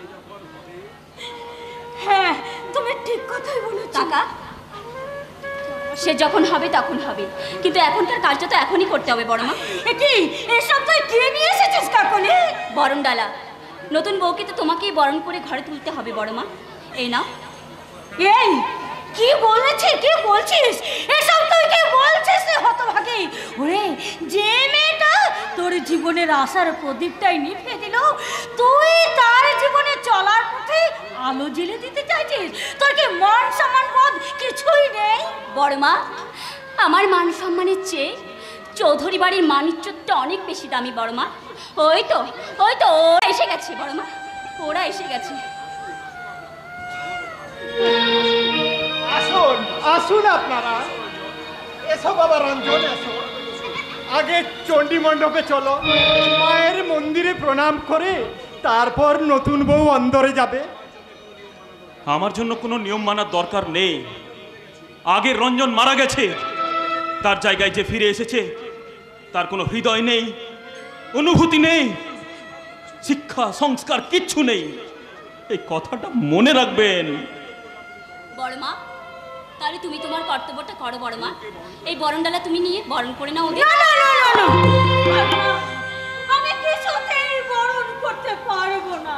হ্যাঁ, তুমি ঠিক কথাই বলেছো কাকা, সে যখন হবে তখন হবে, কিন্তু এখনকার কাজটা তো এখনই করতে হবে বড় মা। কি এসব তুই কে নিয়ে এসেছিস কাকলি? বরণডালা, নতুন বউকে তো তোমাকেই বরণ করে ঘরে তুলতে হবে বড় মা। এই নাও। এই কি বলেছিস, কি বলছিস? এসব তুই কি বলছিস রে হতভাগী? ওরে, যে মেয়েটা তোর জীবনের আশার প্রদীপটাই নিভে দিল, তুই তার জীবনে চলার পথে আলো জ্বেলে দিতে চাইছিস? তোর কি মান সম্মান বোধ কিছুই নেই? বড় মা, আমার মান সম্মানের চেয়ে চৌধুরী বাড়ির মান ইজ্জতটা অনেক বেশি দামি বড় মা। ওই তো ওরা এসে গেছে বড় মা, ওরা এসে গেছে। আসুন আসুন আপনারা, এসো বাবা রঞ্জন, এসো। আগে চণ্ডী মণ্ডপে চলো, মায়ের মন্দিরে প্রণাম করে তারপর নতুন বউ অন্দরে যাবে। আমার জন্য কোনো নিয়ম মানার দরকার নেই। আগে রঞ্জন মারা গেছে, তার জায়গায় যে ফিরে এসেছে তার কোনো হৃদয় নেই, অনুভূতি নেই, শিক্ষা সংস্কার কিচ্ছু নেই। এই কথাটা মনে রাখবেন। বড় মা, তাহলে তুমি তোমার কর্তব্যটা করো বড় মা। এই বরণডালা তুমি নিয়ে বরণ করে নাও ওদের। না না না না না, আমি কিছুতেই বরণ করতে পারবো না।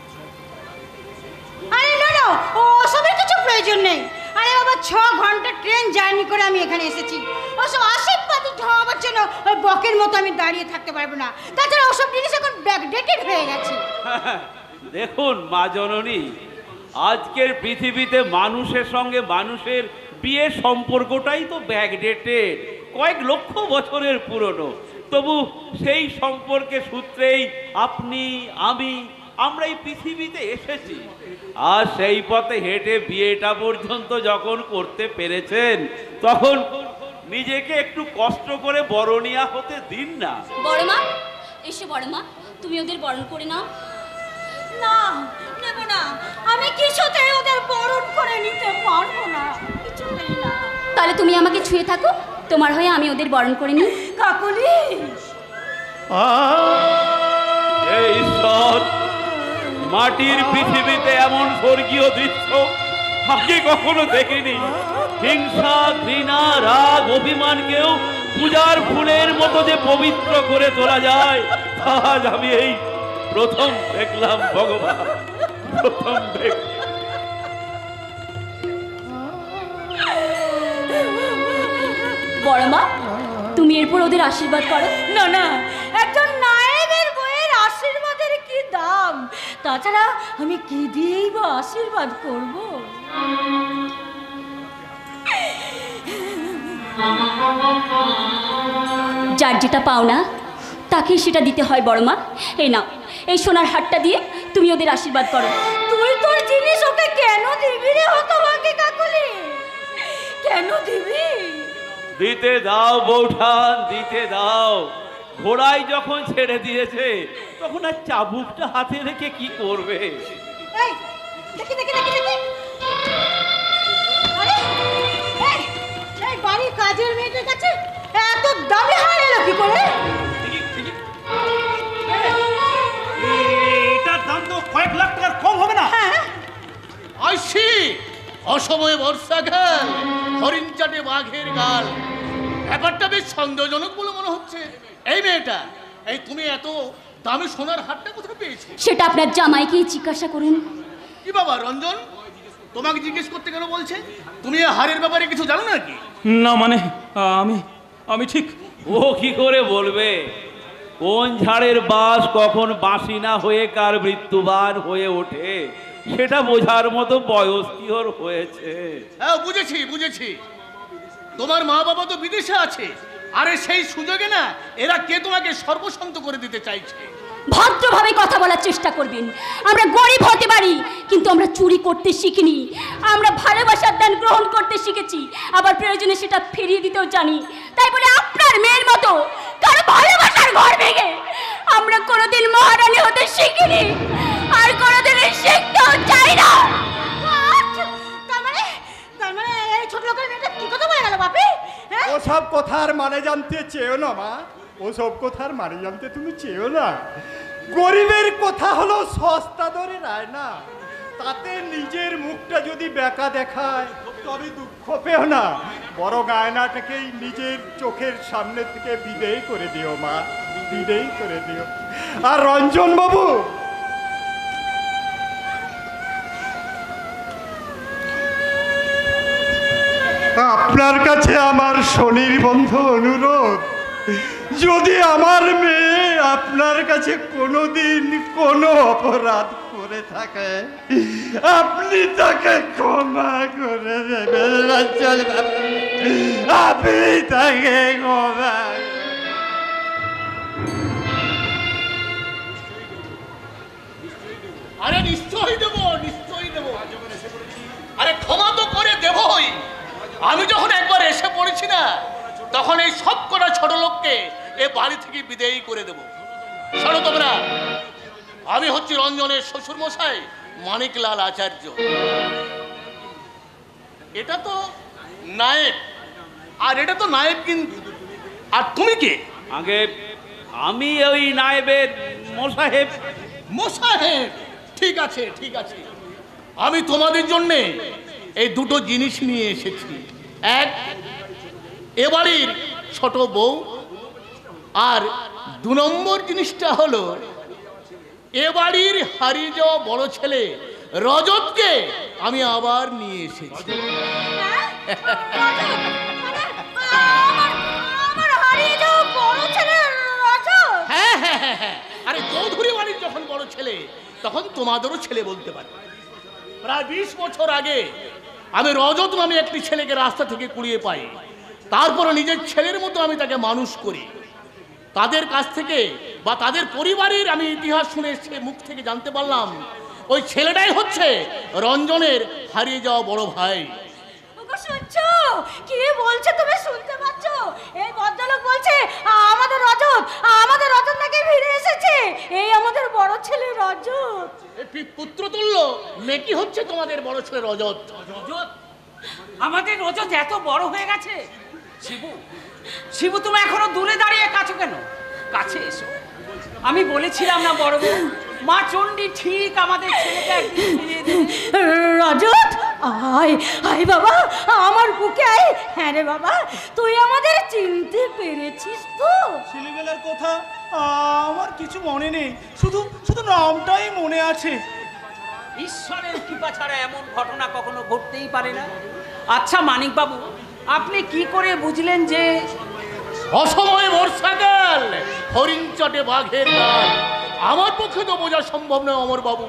আরে না না, ওসবের কিছু প্রয়োজন নেই। আরে বাবা, 6 ঘন্টা ট্রেন জার্নি করে আমি এখানে এসেছি। ওসব আশীর্বাদী ঢাবার জন্য ওই বকের মতো আমি দাঁড়িয়ে থাকতে পারবো না। তাছাড়া ওসব জিনিস এখন ব্যাকডেটেড হয়ে গেছে। দেখুন মা জননী, আজকের পৃথিবীতে মানুষের সঙ্গে মানুষের বিয়ে সম্পর্কটাই তো ব্যাকডেটেড, কয়েক লক্ষ বছরের পুরনো। তবু সেই সম্পর্কের সূত্রেই আপনি আমি আমরা এই পৃথিবীতে এসেছি, আর সেই পথে হেঁটে বিয়েটা পর্যন্ত যখন করতে পেরেছেন, তখন নিজেকে একটু কষ্ট করে বরণিয়া হতে দিন না। বড় মা, এসে বড় মা, তুমি ওদের বরণ করে নাও। না, নেব না। আমি কিছুতেই ওদের বরণ করে নিতে পারবো না, কিছুতেই না। তাহলে তুমি আমাকে ছুঁয়ে থাকো, তোমার হয়ে আমি ওদের বরণ করে নিই। কাকুলি, হে ঈশ্বর, মাটির পৃথিবীতে এমন স্বর্গীয় দৃশ্য আগে কখনো দেখিনি। হিংসা, ঘৃণা, রাগ, অভিমানকেও পূজার ফুলের মতো যে পবিত্র করে তোলা যায়, আজ আমি এই প্রথম দেখলাম ভগবান, প্রথম দেখলাম। বড় মা, তুমি এরপর ওদের আশীর্বাদ করো। না না, একজন নায়েবের বইয়ের আশীর্বাদের কি দাম? তাছাড়া আমি কি দিয়েই বা আশীর্বাদ করব? যার যেটা পাও না তাকেই সেটা দিতে হয় বড় মা। এই নাও, এই সোনার হারটা দিয়ে তুমি ওদের আশীর্বাদ করো। তুই তোর জিনিস ওকে কেন দিবি রে হতভাগী কাকুলি? কেন দিবি? দিতে দাও বৌঠান, দিতে দাও। ঘোড়াই যখন ছেড়ে দিয়েছে, তখন আর চাবুকটা হাতে রেখে কি করবে? এই, দেখি দেখি দেখি দেখি। আরে, এই বাড়ির কাজের মেয়েটার কাছে এত দামি হার এলো কি করে? এটার দাম তো কয়েক লাখ টাকার কম হবে না? আইসি অসময়ে বর্ষাকাল, হরিণ চাটে বাঘের গাল। ব্যাপারটা বেশ সন্দেহজনক বলে মনে হচ্ছে। এই মেয়েটা, এই তুমি এত দামি সোনার হারটা কোথায় পেয়েছো? সেটা আপনার জামাইকেই জিজ্ঞাসা করুন। কি বাবা রঞ্জন, তোমাকে জিজ্ঞেস করতে কেন বলছে? তুমি এই হারের ব্যাপারে কিছু জানো নাকি? না মানে আমি ঠিক। ও কি করে বলবে? কোন ঝাড়ের বাস কখন বাঁশি না হয়ে কার মৃত্যুবান হয়ে ওঠে, সেটা বোঝার মতো বয়স কি ওর হয়েছে? হ্যাঁ, বুঝেছি বুঝেছি। তোমার মা বাবা তো বিদেশে আছে, আরে সেই সুযোগে না এরা কে তোমাকে সর্বশান্ত করে দিতে চাইছে। ভদ্রভাবে কথা বলার চেষ্টা করবেন। আমরা গরিব হতে পারি, কিন্তু আমরা চুরি করতে শিখিনি। আমরা ভালোবাসার দান গ্রহণ করতে শিখেছি, আবার প্রয়োজনে সেটা ফিরিয়ে দিতেও জানি। তাই বলে আপনার মেয়ের মতো কারো ভালোবাসার ঘর ভেঙে আমরা কোনোদিন মহারানী হতে শিখিনি, আর কোনোদিন শিখতেও চাই না। তার মানে এই ছোট লোকের মেয়েটা কি কথা বলে গেল বাপি? হ্যাঁ, ওসব কথার মানে জানতে চেয়েও না মা, ওসব কথার মানে জানতে তুমি চেয়েও না। গরিবের কথা হলো সস্তা দরে রায় না, তাতে নিজের মুখটা যদি বেঁকা দেখায় তবে দুঃখ পেও না, বড় গায়নাটাকেই নিজের চোখের সামনে থেকে বিদেয় করে দিও মা, বিদেয় করে দিও। আর রঞ্জন বাবু, আপনার কাছে আমার স্বনির্বন্ধ অনুরোধ, যদি আমার মেয়ে আপনার কাছে কোনোদিন কোনো অপরাধ করে থাকে, আপনি তাকে ক্ষমা করে দেবেন। আপনি তাকে ক্ষমা। আরে নিশ্চয়ই দেবো, নিশ্চয়ই দেবো। আরে ক্ষমা তো করে দেবই। আমি যখন একবার এসে পড়েছি না, তখন এই সব কটা ছোট লোককে এ বাড়ি থেকে বিদেয়ী করে দেব। শোনো তোমরা, আমি হচ্ছি রঞ্জনের শ্বশুর মশাই মানিকলাল আচার্য। এটা তো নায়েব, আর এটা তো নায়েব কিন্তু। আর তুমি কে? আগে আমি ওই নায়েবের মোসাহেব। মোসাহেব, ঠিক আছে ঠিক আছে। আমি তোমাদের জন্য এই দুটো জিনিস নিয়ে এসেছি। এক, এ বাড়ির ছোট বউ, আর দু নম্বর জিনিসটা হলো এ বাড়ির হারিয়ে যাওয়া বড় ছেলে রজতকে আমি আবার নিয়ে এসেছি। আমার হারিয়ে যাওয়া বড় ছেলে রজত? হ্যাঁ হ্যাঁ হ্যাঁ হ্যাঁ, আরে চৌধুরী বাড়ির যখন বড় ছেলে, তখন তোমাদেরও ছেলে বলতে পারি। প্রায় 20 বছর আগে আমি রজত নামে একটি ছেলেকে রাস্তা থেকে কুড়িয়ে পাই। তারপরে নিজের ছেলের মতো আমি তাকে মানুষ করি। তাদের কাছ থেকে বা তাদের পরিবারের আমি ইতিহাস শুনে সে মুখ থেকে জানতে পারলাম ওই ছেলেটাই হচ্ছে রঞ্জনের হারিয়ে যাওয়া বড় ভাই। ওগো শুনছো? কি বলছে তুমি শুনতে পাচ্ছ? এই ভদ্রলোক বলছে আমাদের রজত নাকি ফিরে এসেছে। এই আমাদের বড় ছেলে রজত। পুত্রতুল্য মেকি হচ্ছে তোমাদের বড় ছেলে রজত। রজত? আমাদের রজত এত বড় হয়ে গেছে? শিবু তুমি এখনো দূরে দাঁড়িয়ে কাছো কেন? কাছে এসো। আমি বলেছিলাম না বড় বউ, মা চণ্ডী ঠিক আমাদের ছেলেকে একদিন ফিরিয়ে দেবে। রজত আয় আয় বাবা, আমার বুকে আয়। হ্যাঁ রে বাবা, তুই আমাদের চিনতে পেরেছিস তো? ছেলেবেলার কথা আমার কিছু মনে নেই, শুধু শুধু নামটাই মনে আছে। ঈশ্বরের কৃপা ছাড়া এমন ঘটনা কখনো ঘটতেই পারে না। আচ্ছা মানিক বাবু, আপনি কি করে বুঝলেন যে অসময়ে বর্ষাকাল, হরিণ চটে বাঘের গাল? আমার পক্ষে তো বোঝা সম্ভব নয় অমর বাবু।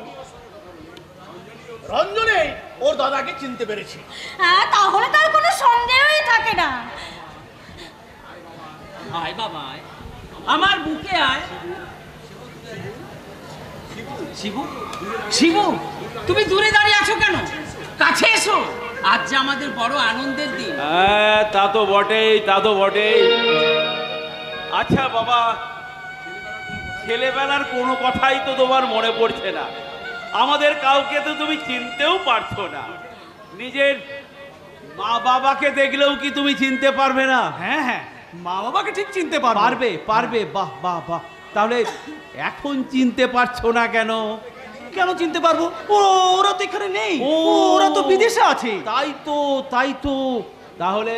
রঞ্জনে ওর দাদাকে চিনতে পেরেছি। হ্যাঁ, তাহলে তার কোনো সন্দেহই থাকে না। আয় বাবা আয়, আমার বুকে আয়। শিবু, শিবু তুমি দূরে দাঁড়িয়ে আছো কেন? কাছে এসো, আজ যে আমাদের বড় আনন্দের দিন। হ্যাঁ তা তো বটেই, তা তো বটেই। আচ্ছা বাবা, ছেলেবেলার কোনো কথাই তো তোমার মনে পড়ছে না। আমাদের কাউকে তো তুমি চিনতেও পারছো না। নিজের মা বাবাকে দেখলেও কি তুমি চিনতে পারবে না? হ্যাঁ হ্যাঁ, মা বাবাকে ঠিক চিনতে পারবো। পারবে পারবে, বাহ বাহ বাহ। তাহলে এখন চিনতে পারছো না কেন? কেন চিনতে পারবো? ওরা তো এখানে নেই, ও, ওরা তো বিদেশে আছে। তাই তো, তাই তো। তাহলে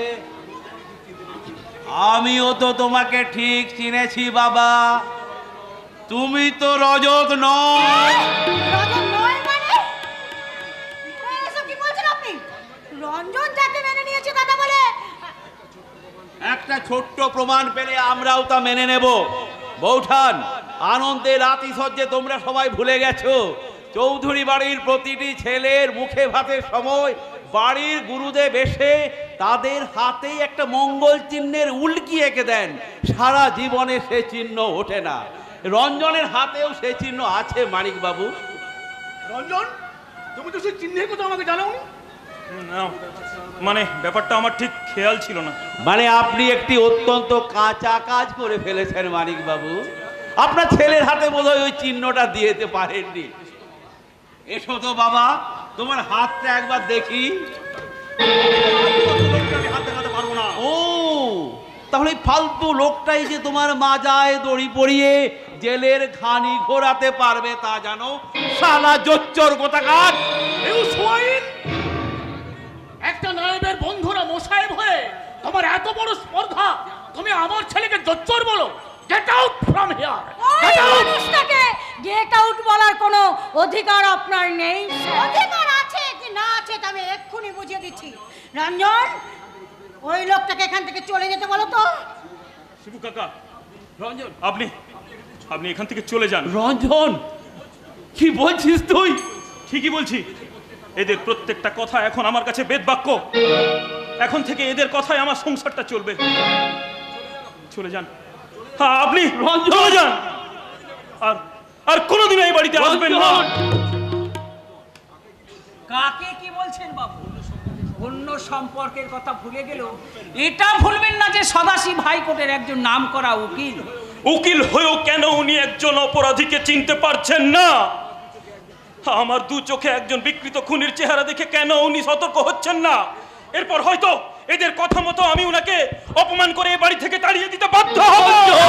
আমিও তো তোমাকে ঠিক চিনেছি বাবা। তুমি তো রজত নও। রজত নয় মানে? এসব কি বলছেন আপনি? রঞ্জন যাকে মেনে নিয়েছে দাদা বলে। একটা ছোট্ট প্রমাণ পেলে আমরাও তা মেনে নেব। বৌঠান, আনন্দের আতিশয্যে তোমরা সবাই ভুলে গেছো। চৌধুরী বাড়ির প্রতিটি ছেলের মুখে ভাতের সময় বাড়ির গুরুদেব এসে তাদের হাতেই একটা মঙ্গল চিহ্নের উল্কি এঁকে দেন। সারা জীবনে সে চিহ্ন ওঠে না। রঞ্জনের হাতেও সে চিহ্ন আছে মানিক বাবু। রঞ্জন, তুমি তো সেই চিহ্নের কথা আমাকে জানাওনি। না, মানে ব্যাপারটা আমার ঠিক খেয়াল ছিল না। মানে আপনি একটি অত্যন্ত কাঁচা কাজ করে ফেলেছেন মানিক বাবু। আপনার ছেলের হাতে বোধহয় ওই চিহ্নটা দিতে পারেননি। এসো তো বাবা, তোমার হাতটা একবার দেখি। ও, তাহলে ফালতু লোকটাই যে তোমার মাজায় দড়ি পরিয়ে জেলের ঘানি ঘোরাতে পারবে তা জানো? শালা জোচ্চর কোথাকার! একটা নায়েবের বন্ধুরা মোসাহেব হয়ে তোমার এত বড় স্পর্ধা, তুমি আমার ছেলেকে জোচ্চর বলো? Get out from here. ওই মানুষটাকে গেট আউট বলার কোনো অধিকার আপনার নেই। অধিকার আছে কি না আছে তা আমি এক্ষুনি বুঝিয়ে দিচ্ছি। রঞ্জন, ওই লোকটাকে এখান থেকে চলে যেতে বলো তো। শিবু কাকা, রঞ্জন, আপনি এখান থেকে চলে যান। রঞ্জন, কি বলছিস তুই? ঠিকই বলছি। এদের প্রত্যেকটা কথা এখন আমার কাছে বেদ বাক্য। এখন থেকে এদের কথাই আমার সংসারটা চলবে। চলে যান আপনি, চলে যান। আর কোনোদিন এই বাড়িতে আসবেন না। কাকে কি বলছেন বাবু? অন্য সম্পর্কের কথা ভুলে গেল এটা ভুলবেন না যে সদাশিব হাইকোর্টের একজন নামকরা উকিল। উকিল হয়েও কেন উনি একজন অপরাধীকে চিনতে পারছেন না? আমার দু চোখে একজন বিকৃত খুনির চেহারা দেখে কেন উনি সতর্ক হচ্ছেন না? এরপর হয়তো এদের কথা মতো আমি উনাকে অপমান করে এই বাড়ি থেকে তাড়িয়ে দিতে বাধ্য হব।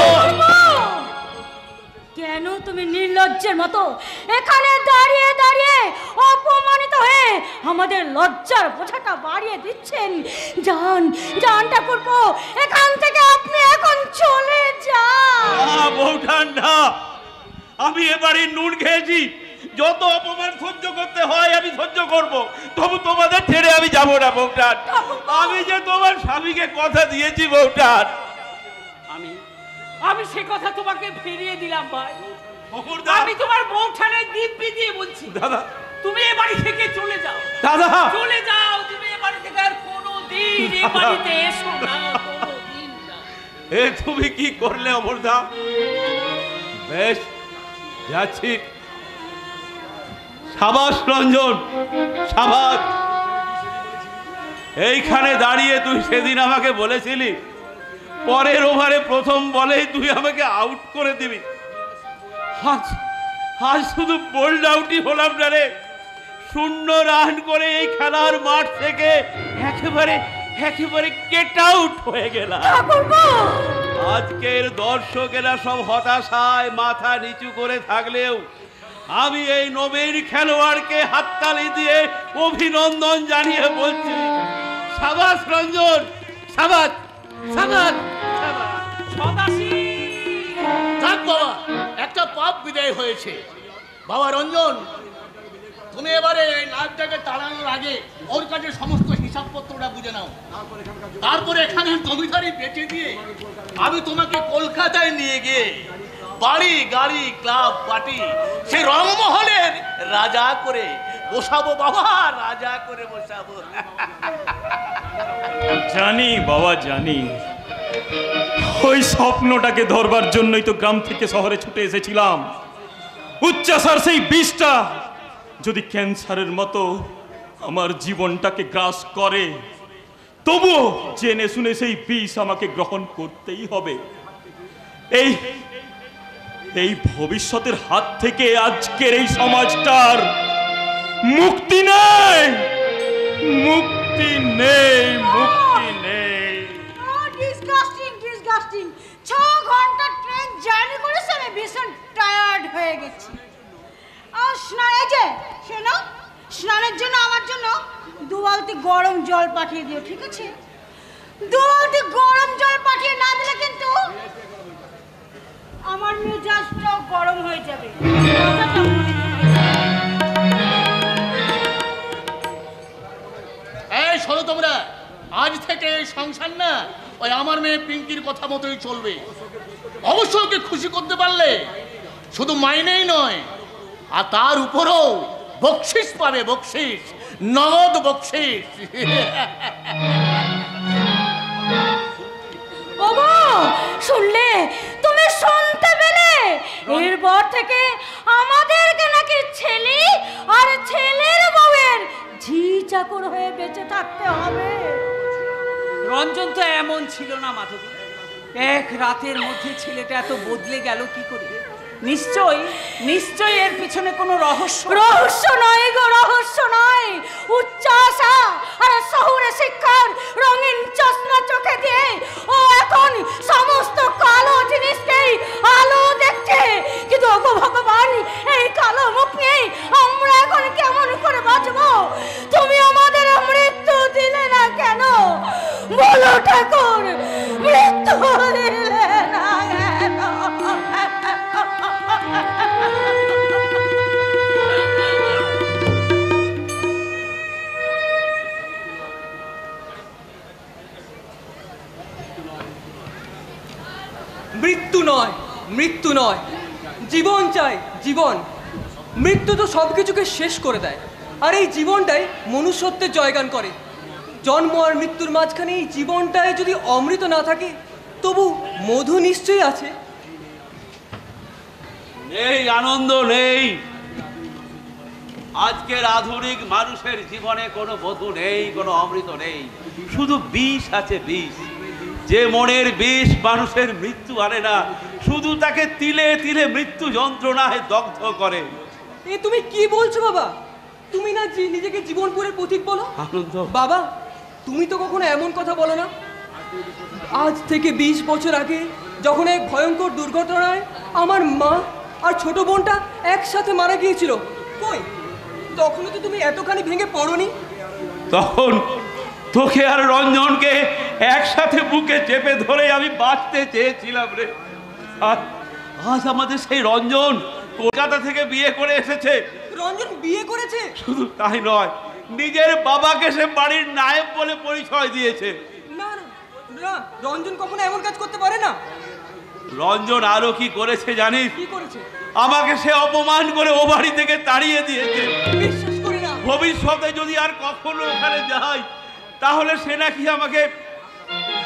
কেন তুমি নির্লজ্জের মতো এখানে দাঁড়িয়ে দাঁড়িয়ে অপমানিত হয়ে আমাদের লজ্জার বোঝাটা বাড়িয়ে দিচ্ছেন? যান যান ঠাকুরপো, এখান থেকে আপনি এখন চলে যান। বৌঠান না, আমি এবারে নুন খেয়েছি। যত অপমান সহ্য করতে হয় আমি সহ্য করব, তবু তোমাদের ছেড়ে আমি যাব না বৌঠান। আমি যে তোমার স্বামীকে কথা দিয়েছি বৌঠান। আমি সে কথা তোমাকে ফিরিয়ে দিলাম ভাই। আমি তোমার বৌঠানের দিব্যি দিয়ে বলছি, দাদা তুমি এ বাড়ি থেকে চলে যাও। দাদা চলে যাও, তুমি এ বাড়ি থেকে আর কোনোদিন এ বাড়িতে এসো না, কোনোদিন না। এ তুমি কি করলে অমরদা? বেশ, যাচ্ছি। সাবাস রঞ্জন, সাবাস। এইখানে দাঁড়িয়ে তুই সেদিন আমাকে বলেছিলি পরের ওভারে প্রথম বলেই তুই আমাকে আউট করে দিবি। আজ শুধু বোল্ড আউটই হলাম না রে, 0 রান করে এই খেলার মাঠ থেকে একেবারে গেট আউট হয়ে গেলাম। আজকের দর্শকেরা সব হতাশায় মাথা নিচু করে থাকলেও আমি এই নবীন খেলোয়াড়কে হাততালি দিয়ে অভিনন্দন জানিয়ে বলছি, সাবাস রঞ্জন, সাবাস, সাবাস, সাবাস। যাক বাবা, একটা পাপ বিদায় হয়েছে। বাবা রঞ্জন, তুমি এবারে এই নাচটাকে তাড়ানোর আগে ওর কাছে সমস্ত হিসাবপত্রটা বুঝে নাও। তারপরে এখানে জমিদারি বেচে দিয়ে আমি তোমাকে কলকাতায় নিয়ে গিয়ে বাড়ি গাড়ি ক্লাব পার্টি সে রংমহলের রাজা করে বসাবো বাবা, রাজা করে বসাবো। জানি বাবা, জানি। ওই স্বপ্নটাকে ধরবার জন্যই তো গ্রাম থেকে শহরে ছুটে এসেছিলাম। উচ্চাসার সেই বিষটা যদি ক্যান্সারের মতো আমার জীবনটাকে গ্রাস করে, তবুও জেনে শুনে সেই বিষ আমাকে গ্রহণ করতেই হবে। এই ভবিষ্যতের হাত থেকে আজকের এই সমাজটার মুক্তি নেই, মুক্তি নেই, মুক্তি নেই। Disgusting, disgusting. 6 ঘন্টা ট্রেন জার্নি করেছে, আমি ভীষণ টায়ার্ড হয়ে গেছি। আর স্নানে যে শোনো, স্নানের জন্য আমার জন্য 2 বালতি গরম জল পাঠিয়ে দিও, ঠিক আছে? 2 বালতি গরম জল পাঠিয়ে না দিলে কিন্তু আমার মেজাজটাও গরম হয়ে যাবে। এই শোনো তোমরা, আজ থেকে এই সংসার না ওই আমার মেয়ে পিঙ্কির কথা মতোই চলবে। অবশ্য ওকে খুশি করতে পারলে শুধু মাইনেই নয়, আর তার উপরও বকশিস পাবে, বকশিস, নগদ বকশিস। ওগো, শুনলে? তুমি শুনতে পেলে? এরপর থেকে আমাদেরকে নাকি ছেলে আর ছেলের বউয়ের ঝি চাকর হয়ে বেঁচে থাকতে হবে। রঞ্জন তো এমন ছিল না মাধবী, এক রাতের মধ্যে ছেলেটা এত বদলে গেল কি করে? নিশ্চয়ই এর পিছনে কোনো রহস্য। রহস্য নয় গো, রহস্য নয়। উচ্চাশা আর শহুরে শিক্ষার রঙিন চশমা চোখে দিয়ে ও এখন সমস্ত কালো জিনিসকেই আলো দেখছে। কিন্তু ওগো ভগবান, এই কালো মুখ নিয়ে আমরা এখন কেমন করে বাঁচবো? তুমি আমাদের মৃত্যু দিলে না কেন? বলো ঠাকুর, মৃত্যু দিলে না কেন? মৃত্যু নয়, মৃত্যু নয়, জীবন চাই, জীবন। মৃত্যু তো সব কিছুকে শেষ করে দেয়, আর এই জীবনটাই মনুষ্যত্বের জয়গান করে। জন্ম আর মৃত্যুর মাঝখানে এই জীবনটায় যদি অমৃত না থাকে, তবু মধু নিশ্চয়ই আছে। নেই আনন্দ, নেই। আজকের আধুনিক মানুষের জীবনে কোনো মধু নেই, কোনো অমৃত নেই, শুধু বিষ আছে, বিষ। যে মনের বিষ মানুষের মৃত্যু আনে না, শুধু তাকে তিলে তিলে মৃত্যু যন্ত্রণায় দগ্ধ করে। এ তুমি কি বলছো বাবা? তুমি না নিজেকে জীবনপুরের প্রতীক বলো? আনন্দ বাবা, তুমি তো কখনো এমন কথা বলো না। আজ থেকে 20 বছর আগে যখন এক ভয়ঙ্কর দুর্ঘটনায় আমার মা আর ছোট বোনটা একসাথে মারা গিয়েছিল, কই তখনও তো তুমি এতখানি ভেঙে পড়োনি। তখন তোকে আর রঞ্জনকে একসাথে বুকে চেপে ধরে আমি বাঁচতে চেয়েছিলাম রে। আজ আমাদের সেই রঞ্জন কলকাতা থেকে বিয়ে করে এসেছে। রঞ্জন বিয়ে করেছে? শুধু তাই নয়, নিজের বাবাকে সে বাড়ির নায়েব বলে পরিচয় দিয়েছে। না না না, রঞ্জন কখনো এমন কাজ করতে পারে না। রঞ্জন আরো কি করেছে জানিস? কি করেছে? আমাকে সে অপমান করে ও বাড়ি থেকে তাড়িয়ে দিয়েছে। বিশ্বাস করি না। ভবিষ্যতে যদি আর কখনো ওখানে যাই, তাহলে সে নাকি আমাকে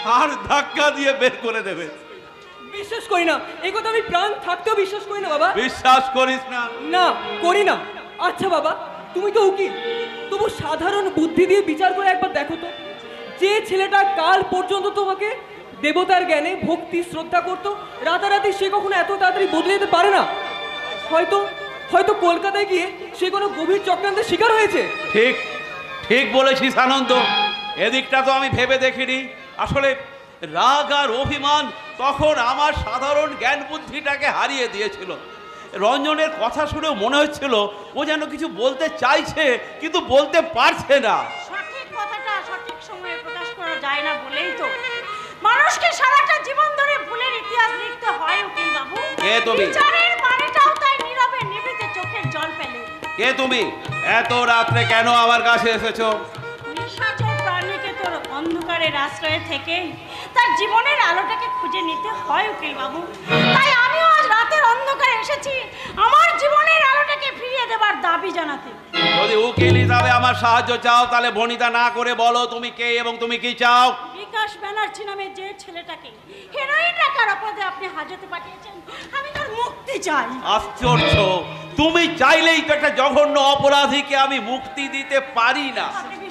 ঘাড় ধাক্কা দিয়ে বের করে দেবে। বিশ্বাস করি না, এই কথা আমি প্রাণ থাকতেও বিশ্বাস করি না বাবা। বিশ্বাস করিস না? না, করি না। আচ্ছা বাবা, তুমি তো উকিল, তবু সাধারণ বুদ্ধি দিয়ে বিচার করে একবার দেখো তো, যে ছেলেটা কাল পর্যন্ত তোমাকে দেবতার জ্ঞানে ভক্তি শ্রদ্ধা করতো, রাতারাতি সে কখনো এত তাড়াতাড়ি বদলে যেতে পারে না। হয়তো হয়তো কলকাতায় গিয়ে সে কোনো গভীর চক্রান্তের শিকার হয়েছে। ঠিক ঠিক বলেছিস আনন্দ, এদিকটা তো আমি ভেবে দেখিনি। আসলে রাগ আর অভিমান তখন আমার সাধারণ জ্ঞান বুদ্ধিটাকে হারিয়ে দিয়েছিল। রঞ্জনের কথা শুনেও মনে হচ্ছিল ও যেন কিছু বলতে চাইছে কিন্তু বলতে পারছে না। সঠিক কথাটা সঠিক সময়ে প্রকাশ করা যায় না বলেই তো মানুষকে সারাটা জীবন ধরে ভুলের ইতিহাস লিখতে হয় উকিল বাবু। কে তুমি? বিচারের মানেটাও তাই নীরবে নিভৃতে চোখের জল ফেলে। কে তুমি? এত রাত্রে কেন আমার কাছে এসেছো? নিশাচর প্রাণীকে তোর অন্ধকারের আশ্রয়ে থেকে তার জীবনের আলোটাকে খুঁজে নিতে হয় উকিল বাবু। তাই আমিও আজ রাতের অন্ধকারে এসেছি আমার জীবনের আলোটাকে ফিরিয়ে দেবার দাবি জানাতে। যদি উকিল হিসাবে আমার সাহায্য চাও তাহলে বনিতা না করে বলো তুমি কে এবং তুমি কি চাও। বিকাশ ব্যানার্জি নামে যে ছেলেটাকে হেরোইন রাখার অপরাধে আপনি হাজতে পাঠিয়েছেন, আমি তার মুক্তি চাই। আশ্চর্য, তুমি চাইলেই তো একটা জঘন্য অপরাধীকে আমি মুক্তি দিতে পারি না।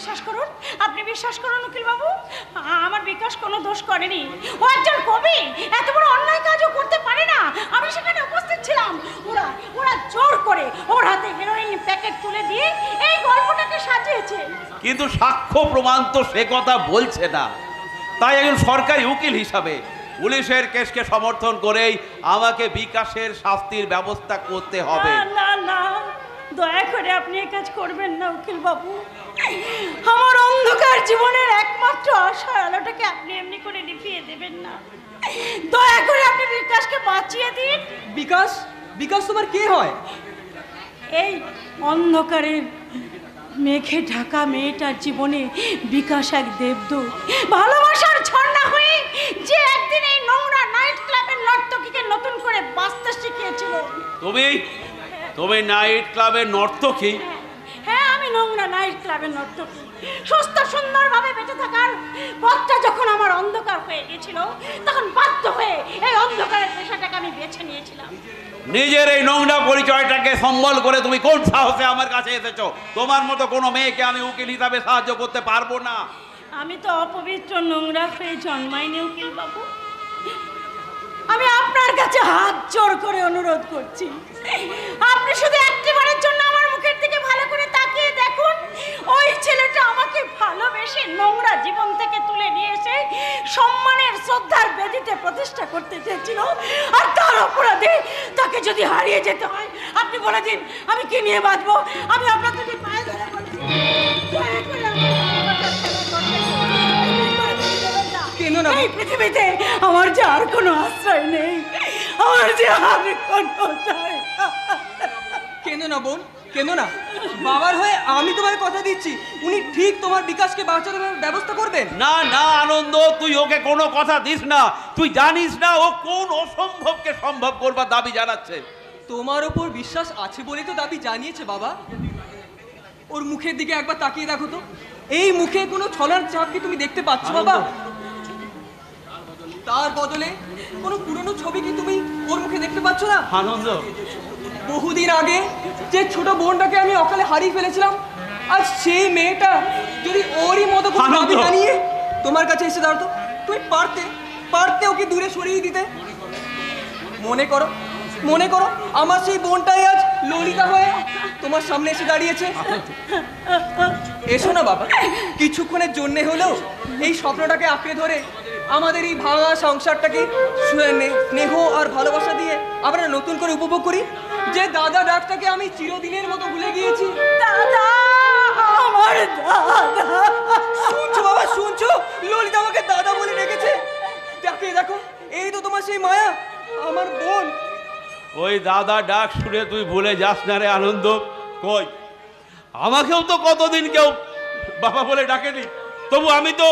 আপনি বিশ্বাস করুন উকিল বাবু, আমার বিকাশ কোনো দোষ করেনি। ও একজন কবি, এত বড় অন্যায় কাজও করতে পারে না। আমি সেখানে উপস্থিত ছিলাম। ওরা জোর করে ওর হাতে হেরোইন প্যাকেট তুলে দিয়ে এই গল্পটাকে সাজিয়েছে। কিন্তু সাক্ষ্য প্রমাণ তো সে কথা বলছে না। তাই একজন সরকারি উকিল হিসাবে পুলিশের কেসকে সমর্থন করেই আমাকে বিকাশের শাস্তির ব্যবস্থা করতে হবে। না না, দয়া করে আপনি এই কাজ করবেন না উকিল বাবু। আমার অন্ধকার জীবনের একমাত্র আশার আলোটাকে আপনি এমনি করে নিভিয়ে দেবেন না। দয়া করে আপনি বিকাশকে বাঁচিয়ে দিন। বিকাশ? বিকাশ তোমার কে হয়? এই অন্ধকারের মেঘে ঢাকা মেয়েটার জীবনে বিকাশ এক দেবদূত, ভালোবাসার ঝর্ণা হয়ে যে একদিন এই নোংরা নাইট ক্লাবের নর্তকীকে নতুন করে বাঁচতে শিখিয়েছিল। তুমি নাইট ক্লাবের নর্তকী? হ্যাঁ, আমি নোংরা নাইট ক্লাবের নর্তকী। সুস্থ সুন্দরভাবে বেঁচে থাকার পথটা যখন আমার অন্ধকার হয়ে গেছিল, তখন বাধ্য হয়ে এই অন্ধকারের পেশাটাকে আমি বেছে নিয়েছিলাম। নিজের এই নোংরা পরিচয়টাকে সম্বল করে তুমি কোন সাহসে আমার কাছে এসেছো? তোমার মতো কোনো মেয়েকে আমি উকিল হিসাবে সাহায্য করতে পারবো না। আমি তো অপবিত্র নোংরা হয়ে জন্মাইনি উকিল বাবু। আমি আপনার কাছে হাত জোর করে অনুরোধ করছি, আপনি শুধু একটিবারের জন্য আমার মুখের দিকে ভালো করে তাকিয়ে দেখুন। ওই ছেলেটা আমাকে ভালোবেসে নোংরা জীবন থেকে তুলে নিয়ে এসে সম্মানের শ্রদ্ধার বেদিতে প্রতিষ্ঠা করতে চেয়েছিল, আর তার অপরাধে তাকে যদি হারিয়ে যেতে হয়, আপনি বলে দিন আমি কি নিয়ে বাঁচবো? আমি আপনাদের পায়ে ধরে বলছি, দয়া করে কেন না? এই পৃথিবীতে আমার যে আর কোনো আশ্রয় নেই, আমার যে আর কোনো জায়গা। কেন না বোন, কেন না? বাবার হয়ে আমি তোমায় কথা দিচ্ছি, উনি ঠিক তোমার বিকাশকে বাঁচানোর ব্যবস্থা করবেন। না না আনন্দ, তুই ওকে কোনো কথা দিস না। তুই জানিস না ও কোন অসম্ভবকে সম্ভব করবার দাবি জানাচ্ছে। তোমার ওপর বিশ্বাস আছে বলেই তো দাবি জানিয়েছে বাবা। ওর মুখের দিকে একবার তাকিয়ে দেখো তো, এই মুখে কোনো ছলার ছাপ কি তুমি দেখতে পাচ্ছ বাবা? তার বদলে কোনো পুরনো ছবি কি তুমি ওর মুখে দেখতে পাচ্ছ না? আনন্দ, বহুদিন আগে যে ছোট বোনটাকে আমি অকালে হারিয়ে ফেলেছিলাম, আজ সেই মেয়েটা যদি ওরই মতো কোনো দাবি জানিয়ে তোমার কাছে এসে দাঁড়াতো, তুমি পারতে ওকে দূরে সরিয়ে দিতে। মনে করো আমার সেই বোনটাই আজ ললিতা হয়ে তোমার সামনে এসে দাঁড়িয়েছে। এসো না বাবা, কিছুক্ষণের জন্যে হলেও এই স্বপ্নটাকে আঁকড়ে ধরে আমাদের এই ভাঙা সংসারটাকে স্নেহ আর ভালোবাসা দিয়ে আমরা নতুন করে উপভোগ করি। যে দাদা ডাকটাকে আমি চিরদিনের মতো ভুলে গিয়েছি। দাদা, আমার দাদা। শুনছো বাবা, শুনছো? ললিতা আমাকে দাদা বলে রেখেছে। দেখো, এই তো তোমার সেই মায়া, আমার বোন। ওই দাদা ডাক শুনে তুই ভুলে যাস না রে আনন্দ। কই, আমাকেও তো কতদিন কেউ বাবা বলে ডাকেনি, তবু আমি তো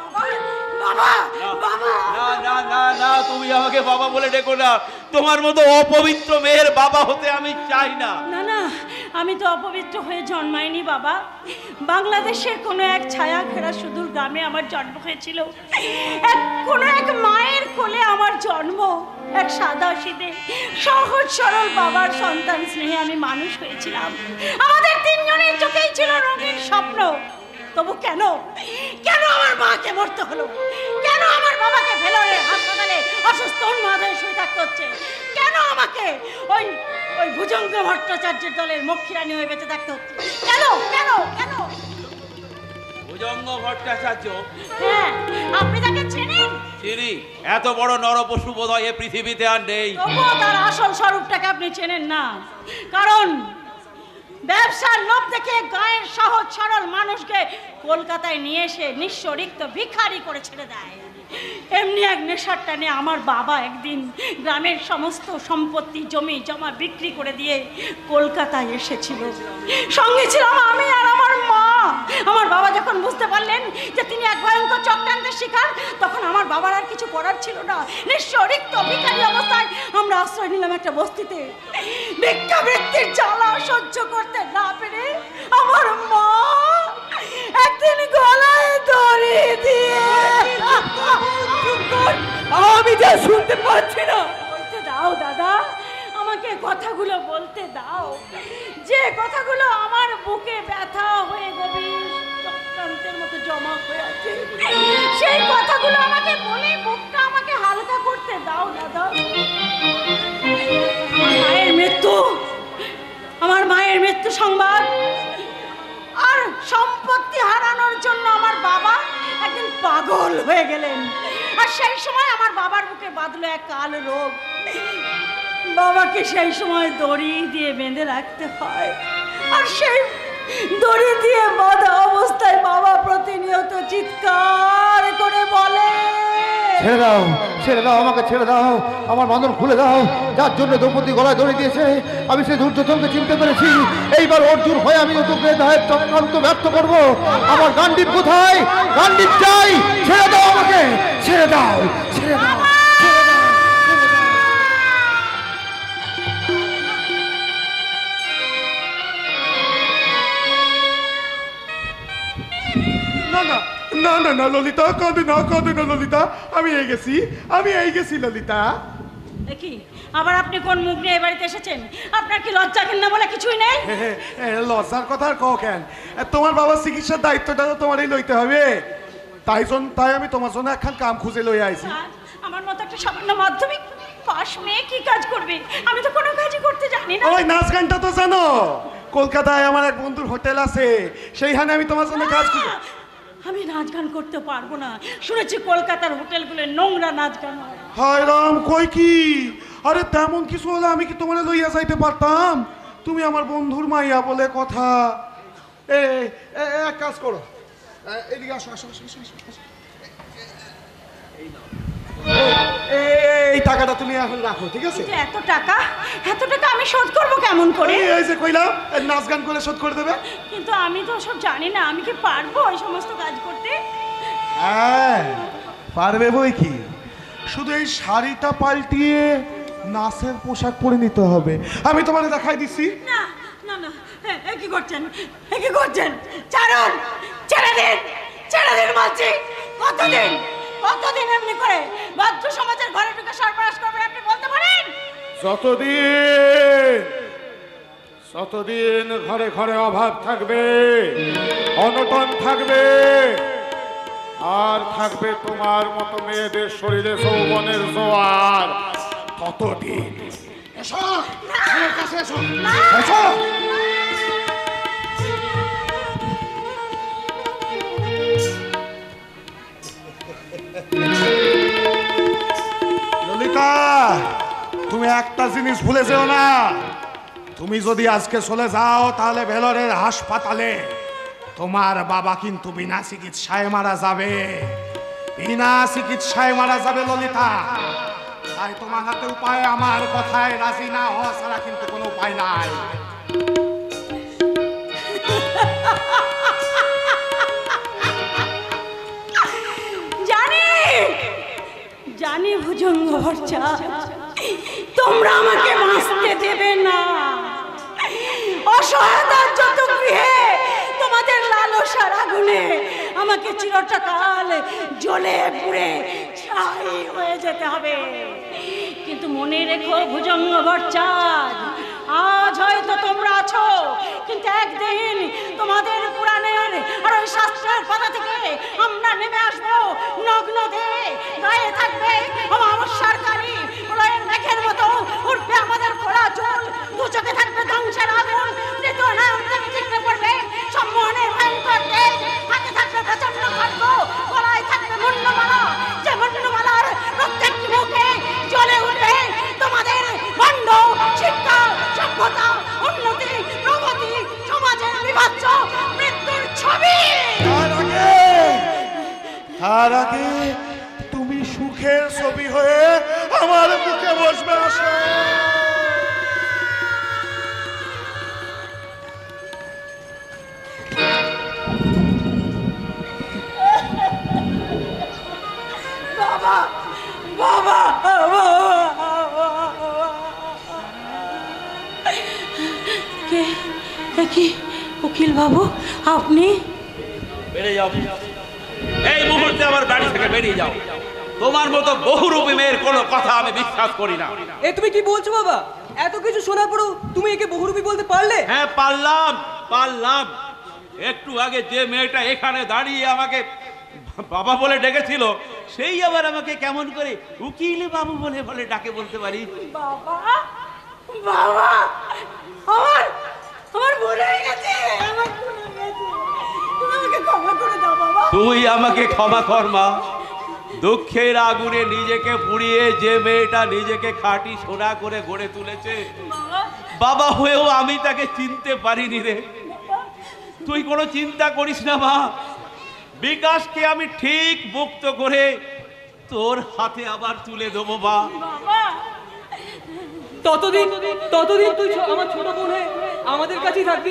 না, তুমি আমাকে বাবা বলে ডেকো না। তোমার মতো অপবিত্র মেয়ের বাবা হতে আমি চাই না। না না, আমি তো অপবিত্র হয়ে জন্মাইনি বাবা। বাংলাদেশের কোনো এক ছায়া ঘেরা সুদূর গ্রামে আমার জন্ম হয়েছিল। কোনো এক মায়ের কোলে আমার জন্ম। এক সাদা সিধে সহজ সরল বাবার সন্তান স্নেহে আমি মানুষ হয়েছিলাম। আমাদের তিনজনের চোখেই ছিল রঙিন স্বপ্ন। তবু কেন কেন আমার মাকে মরতে হলো? কেন আমার বাবাকে ভেলোরে হাসপাতালে অসুস্থ উন্মাদে শুয়ে থাকতে হচ্ছে? কেন আমাকে ওই ওই ভুজঙ্গ ভট্টাচার্যের দলের মক্ষিরানী হয়ে বেঁচে থাকতে হচ্ছে? কেন কেন কেন? ভুজঙ্গ ভট্টাচার্য? হ্যাঁ, আপনি তাকে চেনেন? চিনি। এত বড় নরপশু বোধহয় এ পৃথিবীতে আর নেই। তবুও তার আসল স্বরূপটাকে আপনি চেনেন না। কারণ ব্যবসার লোভ দেখে গায়ের সহজ সরল মানুষকে কলকাতায় নিয়ে এসে নিঃস্ব রিক্ত ভিখারি করে ছেড়ে দেয়। এমনি এক নেশার টানে আমার বাবা একদিন গ্রামের সমস্ত সম্পত্তি জমি জমা বিক্রি করে দিয়ে কলকাতায় এসেছিল। সঙ্গে ছিলাম আমি আর আমার মা। আমার বাবা যখন বুঝতে পারলেন যে তিনি এক ভয়ঙ্কর চক্রান্তের শিকার, তখন আমার বাবার আর কিছু করার ছিল না। নিঃস্ব রিক্ত ভিখারি অবস্থায় আমরা আশ্রয় নিলাম একটা বস্তিতে। ভিক্ষাবৃত্তির জ্বালা সহ্য করতে না পেরে আমার মা একদিন গলায় দড়ি দিয়ে, আমি যা শুনতে পাচ্ছি না। বলতে দাও দাদা, আমাকে কথাগুলো বলতে দাও, যে কথাগুলো আমার বুকে ব্যথা হয়ে গভীর চক্রান্তের মতো জমা হয়ে আছে। সেই কথাগুলো আমাকে বলে বুকটা আমাকে হালকা করতে দাও দাদা। আমার মায়ের মৃত্যু সংবাদ আর সম্পত্তি হারানোর জন্য আমার বাবা একদিন পাগল হয়ে গেলেন। আর সেই সময় আমার বাবার বুকে বাঁধলো এক কাল রোগ। বাবাকে সেই সময় দড়ি দিয়ে বেঁধে রাখতে হয়। আর সেই দড়ি দিয়ে বাঁধা অবস্থায় বাবা প্রতিনিয়ত চিৎকার করে বলে, ছেড়ে দাও, ছেড়ে দাও, আমাকে ছেড়ে দাও, আমার বাঁধন খুলে দাও। যার জন্য দ্রৌপদী গলায় দড়ি দিয়েছে, আমি সেই দুর্যোধনকে চিনতে পেরেছি। এইবার অর্জুন হয়ে আমি অগ্নিদাহের চক্রান্ত ব্যর্থ করব। আমার গান্ডীব কোথায়? গান্ডীব চাই, ছেড়ে দাও আমাকে, ছেড়ে দাও, ছেড়ে দাও। না না না না না ললিতা, কাঁদে না ললিতা, আমি এই গেছি ললিতা। দেখি আবার আপনি কোন মুখ নিয়ে এই বাড়িতে এসেছেন? আপনার কি লজ্জা ঘেন্না বলে কিছুই নেই? লজ্জার কথা আর কও কেন? তোমার বাবার চিকিৎসার দায়িত্বটা তো তোমারই লইতে হবে। তাই আমি তোমার জন্য একখান কাম খুঁজে লই আইছি। আমার মতো একটা সামান্য মাধ্যমিক পাশ মেয়ে কি কাজ করবে? আমি তো কোনো কাজই করতে জানি না। ওই নাচ গানটা তো জানো? কলকাতায় আমার এক বন্ধুর হোটেল আছে, সেইখানে আমি তোমার জন্য কাজ খুঁজে। আমি নাচ গান করতে পারবো না। শুনেছি কলকাতার হোটেলগুলো নোংরা নাচ গান হয়। হায় রাম, কই কি? আরে তেমন কিছু হলে আমি কি তোমার লইয়া যাইতে পারতাম? তুমি আমার বন্ধুর মাইয়া বলে কথা। এক কাজ করো, এদিকে আসো আসো আসো আসো আসো। এই টাকাটা তুমি এখন রাখো, ঠিক আছে? এত টাকা আমি শোধ করবো কেমন করে? এই যে কইলাম নাচ গান করে শোধ করে দেবে। কিন্তু আমি তো সব জানি না, আমি কি পারবো এই সমস্ত কাজ করতে? হ্যাঁ পারবে বই কি, শুধু এই শাড়িটা পাল্টিয়ে নাচের পোশাক পরে নিতে হবে। আমি তোমাকে দেখাই দিছি। না না না, কি করছেন? কি করছেন? ছাড়ুন, ছেড়ে দিন বলছি। কতদিন এমনি করে ভদ্র সমাজের ঘরে ঢুকে সর্বনাশ করবেন আপনি বলতে পারেন? যতদিন ঘরে ঘরে অভাব থাকবে, অনটন থাকবে, আর থাকবে তোমার মতো মেয়েদের শরীরে যৌবনের জোয়ার, ততদিন। এসো আমার কাছে, এসো এসো। ললিতা, তুমি একটা জিনিস ভুলে যেও না। তুমি যদি আজকে চলে যাও তাহলে ভেলোরের হাসপাতালে তোমার বাবা কিন্তু বিনা চিকিৎসায় মারা যাবে, ললিতা। তাই তোমার হাতে উপায়, আমার কথায় রাজি না হওয়া ছাড়া কিন্তু কোনো উপায় নাই। জানি ভুজঙ্গ ভট্টাচার্য, তোমরা আমাকে বাঁচতে দেবে না। অসহায়তার যত গৃহে তোমাদের লালসার আগুনে আমাকে চিরটাকাল জ্বলে পুড়ে ছাই হয়ে যেতে হবে। কিন্তু মনে রেখো ভুজঙ্গ ভট্টাচার্য, আজ হয়তো তোমরা আছো, কিন্তু একদিন তোমাদের পুরাণের আর ওই শাস্ত্রের পাতা থেকে আমরা নেমে আসবো নগ্ন দেহে। গায়ে থাকবে অমাবস্যার কালি, প্রলয়ের মেঘের মতো উঠবে আমাদের খোলা চুল, দু চোখে থাকবে ধ্বংসের আগুন, তৃতীয় নাম থেকে চিনতে পড়বে সম্মোহনের ভয়ঙ্কর দেশ, হাতে থাকবে প্রচন্ড খড়গ, গলায় থাকবে মুন্ডমালা, যে মুন্ডমালার প্রত্যেকটি মুখে জ্বলে উঠবে তোমাদের ভণ্ড শিক্ষা, সভ্যতা, উন্নতি, প্রগতি, সমাজের বিভাজ্য মৃত্যুর ছবি। তার আগে তুমি সুখের ছবি হয়ে আমার মুখে বসবে আসো। বাবা বাবা কে কি উকিল বাবু আপনি? বেরিয়ে যাও, এই মুহূর্তে আমার বাড়ি থেকে বেরিয়ে যাও। তোমার মতো বহুরূপী মেয়ের কোনো কথা আমি বিশ্বাস করি না। এ তুমি কি বলছো বাবা? এত কিছু শোনার পরও তুমি একে বহুরূপী বলতে পারলে? হ্যাঁ পারলাম। একটু আগে যে মেয়েটা এখানে দাঁড়িয়ে আমাকে বাবা বলে ডেকেছিল, সেই আবার আমাকে কেমন করে উকিল বাবু বলে বলে ডাকে বলতে পারি? বাবা বাবা আমার আমার ভুল হয়ে গেছে, আমার ভুল হয়ে গেছে, তুমি আমাকে ক্ষমা করে দাও বাবা। তুই আমাকে ক্ষমা কর মা। দুঃখের আগুনে নিজেকে পুড়িয়ে যে মেয়েটা নিজেকে খাঁটি সোনা করে গড়ে তুলেছে, বাবা হয়েও আমি তাকে চিনতে পারিনি রে। তুই কোনো চিন্তা করিস না মা, বিকাশকে আমি ঠিক মুক্ত করে তোর হাতে আবার তুলে দেবো মা। ততদিন তুই আমার ছোট বোন হয়ে আমাদের কাছেই থাকবি।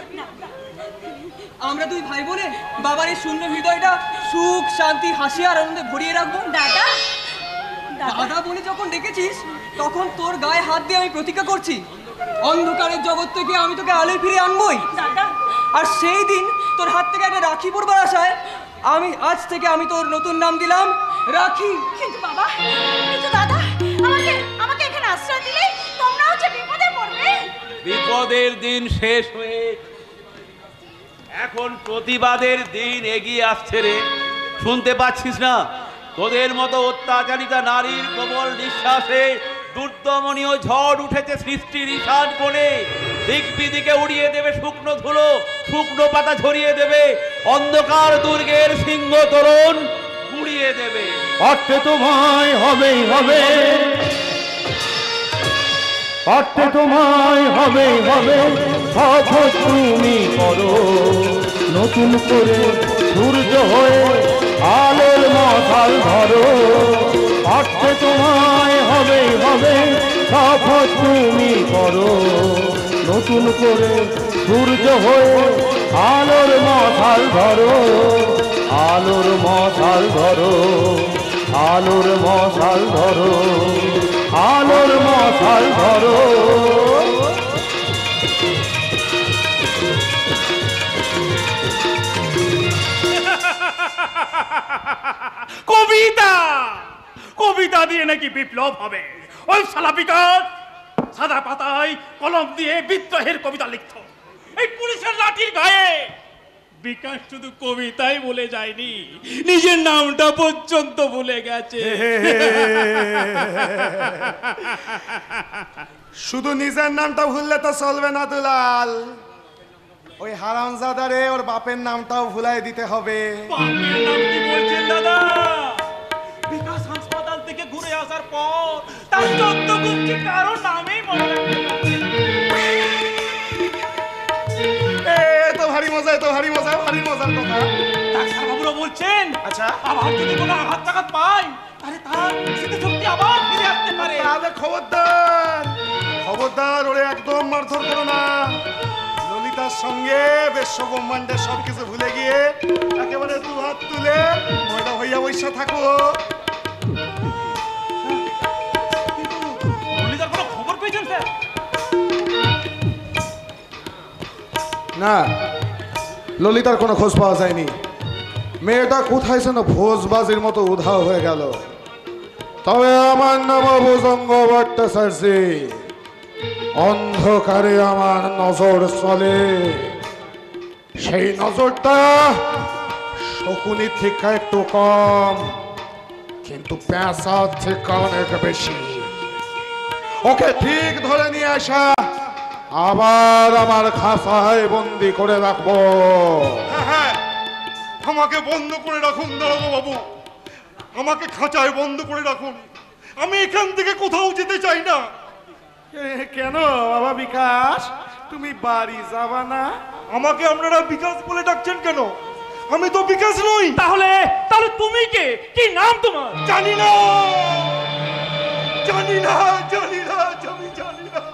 আমরা দুই ভাই বোনে বাবার এই শূন্য হৃদয়টা সুখ, শান্তি, হাসি আর আনন্দে ভরিয়ে রাখবো। দাদা দাদা বলে যখন ডেকেছিস, তখন তোর গায়ে হাত দিয়ে আমি প্রতিজ্ঞা করছি, অন্ধকারের জগৎ থেকে আমি তোকে আলোয় ফিরে আনবই। আর সেই দিন তোর হাত থেকে একটা রাখি পড়বার আশায় আজ থেকে আমি তোর নতুন নাম দিলাম রাখি। কিন্তু বাবা, কিন্তু দাদা, আমাকে এখানে আশ্রয় দিলে তোমরাও যে বিপদে পড়বে। বিপদের দিন শেষ হয়ে এখন প্রতিবাদের দিন এগিয়ে আসছে রে। শুনতে পাচ্ছিস না? তোদের মতো অত্যাচারিতা নারীর প্রবল নিঃশ্বাসে দুর্দমনীয় ঝড় উঠেছে সৃষ্টির ঈশান কোণে। দিক বিদিকে উড়িয়ে দেবে শুকনো ধুলো, শুকনো পাতা ঝরিয়ে দেবে, অন্ধকার দুর্গের সিংহ তোরণ গুড়িয়ে দেবে। পারতে তোমায় হবেই হবে, পারতে তোমায় হবেই হবে, সব তুমি করো নতুন করে সূর্য হয়ে আলোর মশাল ধরো। পারতে তোমায় হবেই হবে, সব তুমি করো নতুন করে সূর্য হয়ে আলোর মশাল ধরো, আলোর মশাল ধরো, আলোর মশাল ধরো, আলোর মশাল ধরো। কবিতা দিয়ে নাকি বিপ্লব হবে? ওই শালা বিকাশ সাদা পাতায় কলম দিয়ে বিদ্রোহের কবিতা লিখতো, এই পুলিশের লাঠির গায়ে। বিকাশ শুধু কবিতাই বলে যায়নি, নিজের নামটা পর্যন্ত ভুলে গেছে। শুধু নিজের নামটা ভুললে তো চলবে না দুলাল, ওই হারামজাদারে ওর বাপের নামটাও ভুলাই দিতে হবে। বাপের নাম কি বলছেন দাদা? বিকাশ হাসপাতাল থেকে ঘুরে আসার পর তার 14 গোষ্ঠী কারো নামেই মনে রাখতে পারছে না। ভারী মজা, তো ভারী মজা, ভারী মজার কথা। ডাক্তার বাবুরা বলছেন, আচ্ছা, আবার যদি কোনো আঘাত টাঘাত পায়, তাহলে তার স্মৃতিশক্তি আবার ফিরে আসতে পারে। তাহলে খবরদার, খবরদার ওরে একদম মারধর করো না। ললিতার সঙ্গে বিশ্ব ব্রহ্মাণ্ডের সবকিছু ভুলে গিয়ে একেবারে দু হাত তুলে ময়দা হইয়া বৈশা থাকো। ললিতার কোনো খবর পেয়েছেন স্যার? না, ললিতার কোনো খোঁজ পাওয়া যায়নি। মেয়েটা কোথায় যেন ভোজবাজির মতো উধাও হয়ে গেল। তবে আমার নাম ভুজঙ্গ ভট্টাচার্য। অন্ধকারে আমার নজর চলে, সেই নজরটা শকুনির থেকে একটু কম, কিন্তু পেঁচার থেকে অনেক বেশি। ওকে ঠিক ধরে নিয়ে আসা, আবার আমার খাঁচায় বন্দি করে রাখবো। হ্যাঁ, আমাকে বন্ধ করে রাখুন দারোগা বাবু, আমাকে খাঁচায় বন্ধ করে রাখুন। আমি এখান থেকে কোথাও যেতে চাই না। কেন বাবা বিকাশ, তুমি বাড়ি যাবা না? আমাকে আপনারা বিকাশ বলে ডাকছেন কেন? আমি তো বিকাশ নই। তাহলে তাহলে তুমি কে? কি নাম তোমার? জানি না, জানি না, জানি না, আমি জানি না।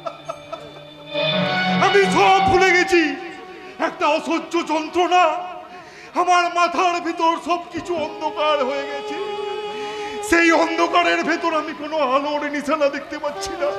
আমি সব ভুলে গেছি। একটা অসহ্য যন্ত্রণা, আমার মাথার ভিতর সবকিছু অন্ধকার হয়ে গেছে। সেই অন্ধকারের ভেতর আমি কোনো আলোর নিশানা দেখতে পাচ্ছি না।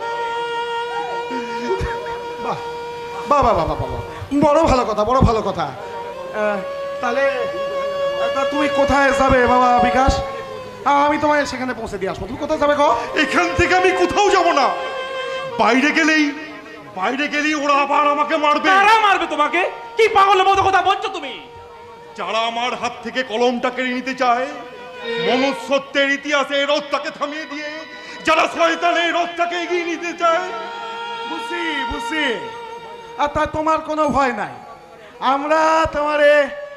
বাবা বাবা বাবা, বড় ভালো কথা, বড় ভালো কথা। তাহলে তুমি কোথায় যাবে বাবা বিকাশ? আমি তোমায় সেখানে পৌঁছে দিয়ে আসবো। তুমি কোথায় যাবে গো? এখান থেকে আমি কোথাও যাব না। বাইরে গেলেই ওরা আবার আমাকে মারবে। কারা মারবে তোমাকে? কি পাগলের মতো কথা বলছো তুমি? যারা আমার হাত থেকে কলমটা কেড়ে নিতে চায়, মনুষ্যত্বের ইতিহাসে রথটাকে থামিয়ে দিয়ে যারা শয়তানের রথটাকে এগিয়ে নিতে চায়। বুঝছি বুঝছি। আর তা তোমার কোনো ভয় নাই। আমরা তোমারে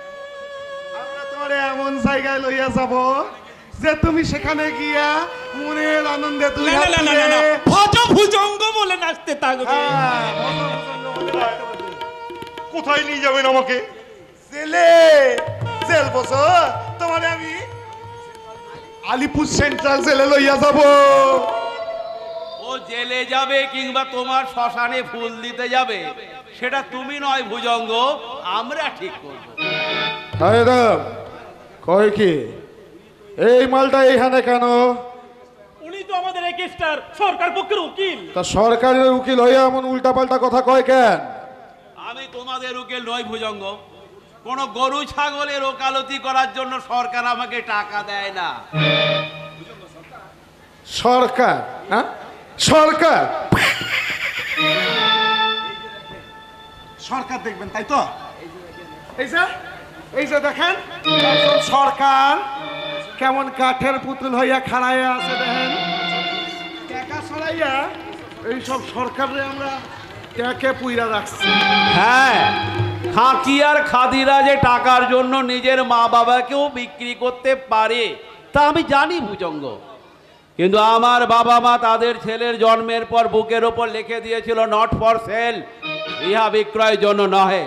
এমন জায়গায় লইয়া যাব যে তুমি সেখানে গিয়া মনের আনন্দে তুমি ভুজঙ্গ বলে নাচতে থাকবে। কোথায় নিয়ে যাবেন আমাকে? জেল বসো, তোমারে আমি আলিপুর সেন্ট্রাল জেলে লইয়া যাব। ও জেলে যাবে কিংবা তোমার শ্মশানে ফুল দিতে যাবে সেটা তুমি নয় ভুজঙ্গ, আমরা ঠিক করব। কয় কি এই মালটা এইখানে কেন? উনি তো আমাদের এই কেসটার সরকার পক্ষের উকিল। তা সরকারের উকিল হইয়া এমন উল্টাপাল্টা কথা কয় কেন? আমি তোমাদের উকিল নই ভুজঙ্গ। কোন গরু ছাগলের ওকালতি করার জন্য সরকার আমাকে টাকা দেয় না। সরকার? হ্যাঁ, সরকার সরকার দেখবেন তাই তো? এই যে দেখেন সরকার কেমন কাঠের পুতুল হইয়া খাড়াইয়া আছে। দেখেন টাকা ছড়াইয়া এইসব সরকারে আমরা ট্যাকে পুইরা রাখছি। হ্যাঁ, খাকি আর খাদিরা যে টাকার জন্য নিজের মা বাবাকেও বিক্রি করতে পারে তা আমি জানি ভুজঙ্গ। কিন্তু আমার বাবা মা তাদের ছেলের জন্মের পর বুকের ওপর লিখে দিয়েছিল নট ফর সেল, ইহা বিক্রয়ের জন্য নহে।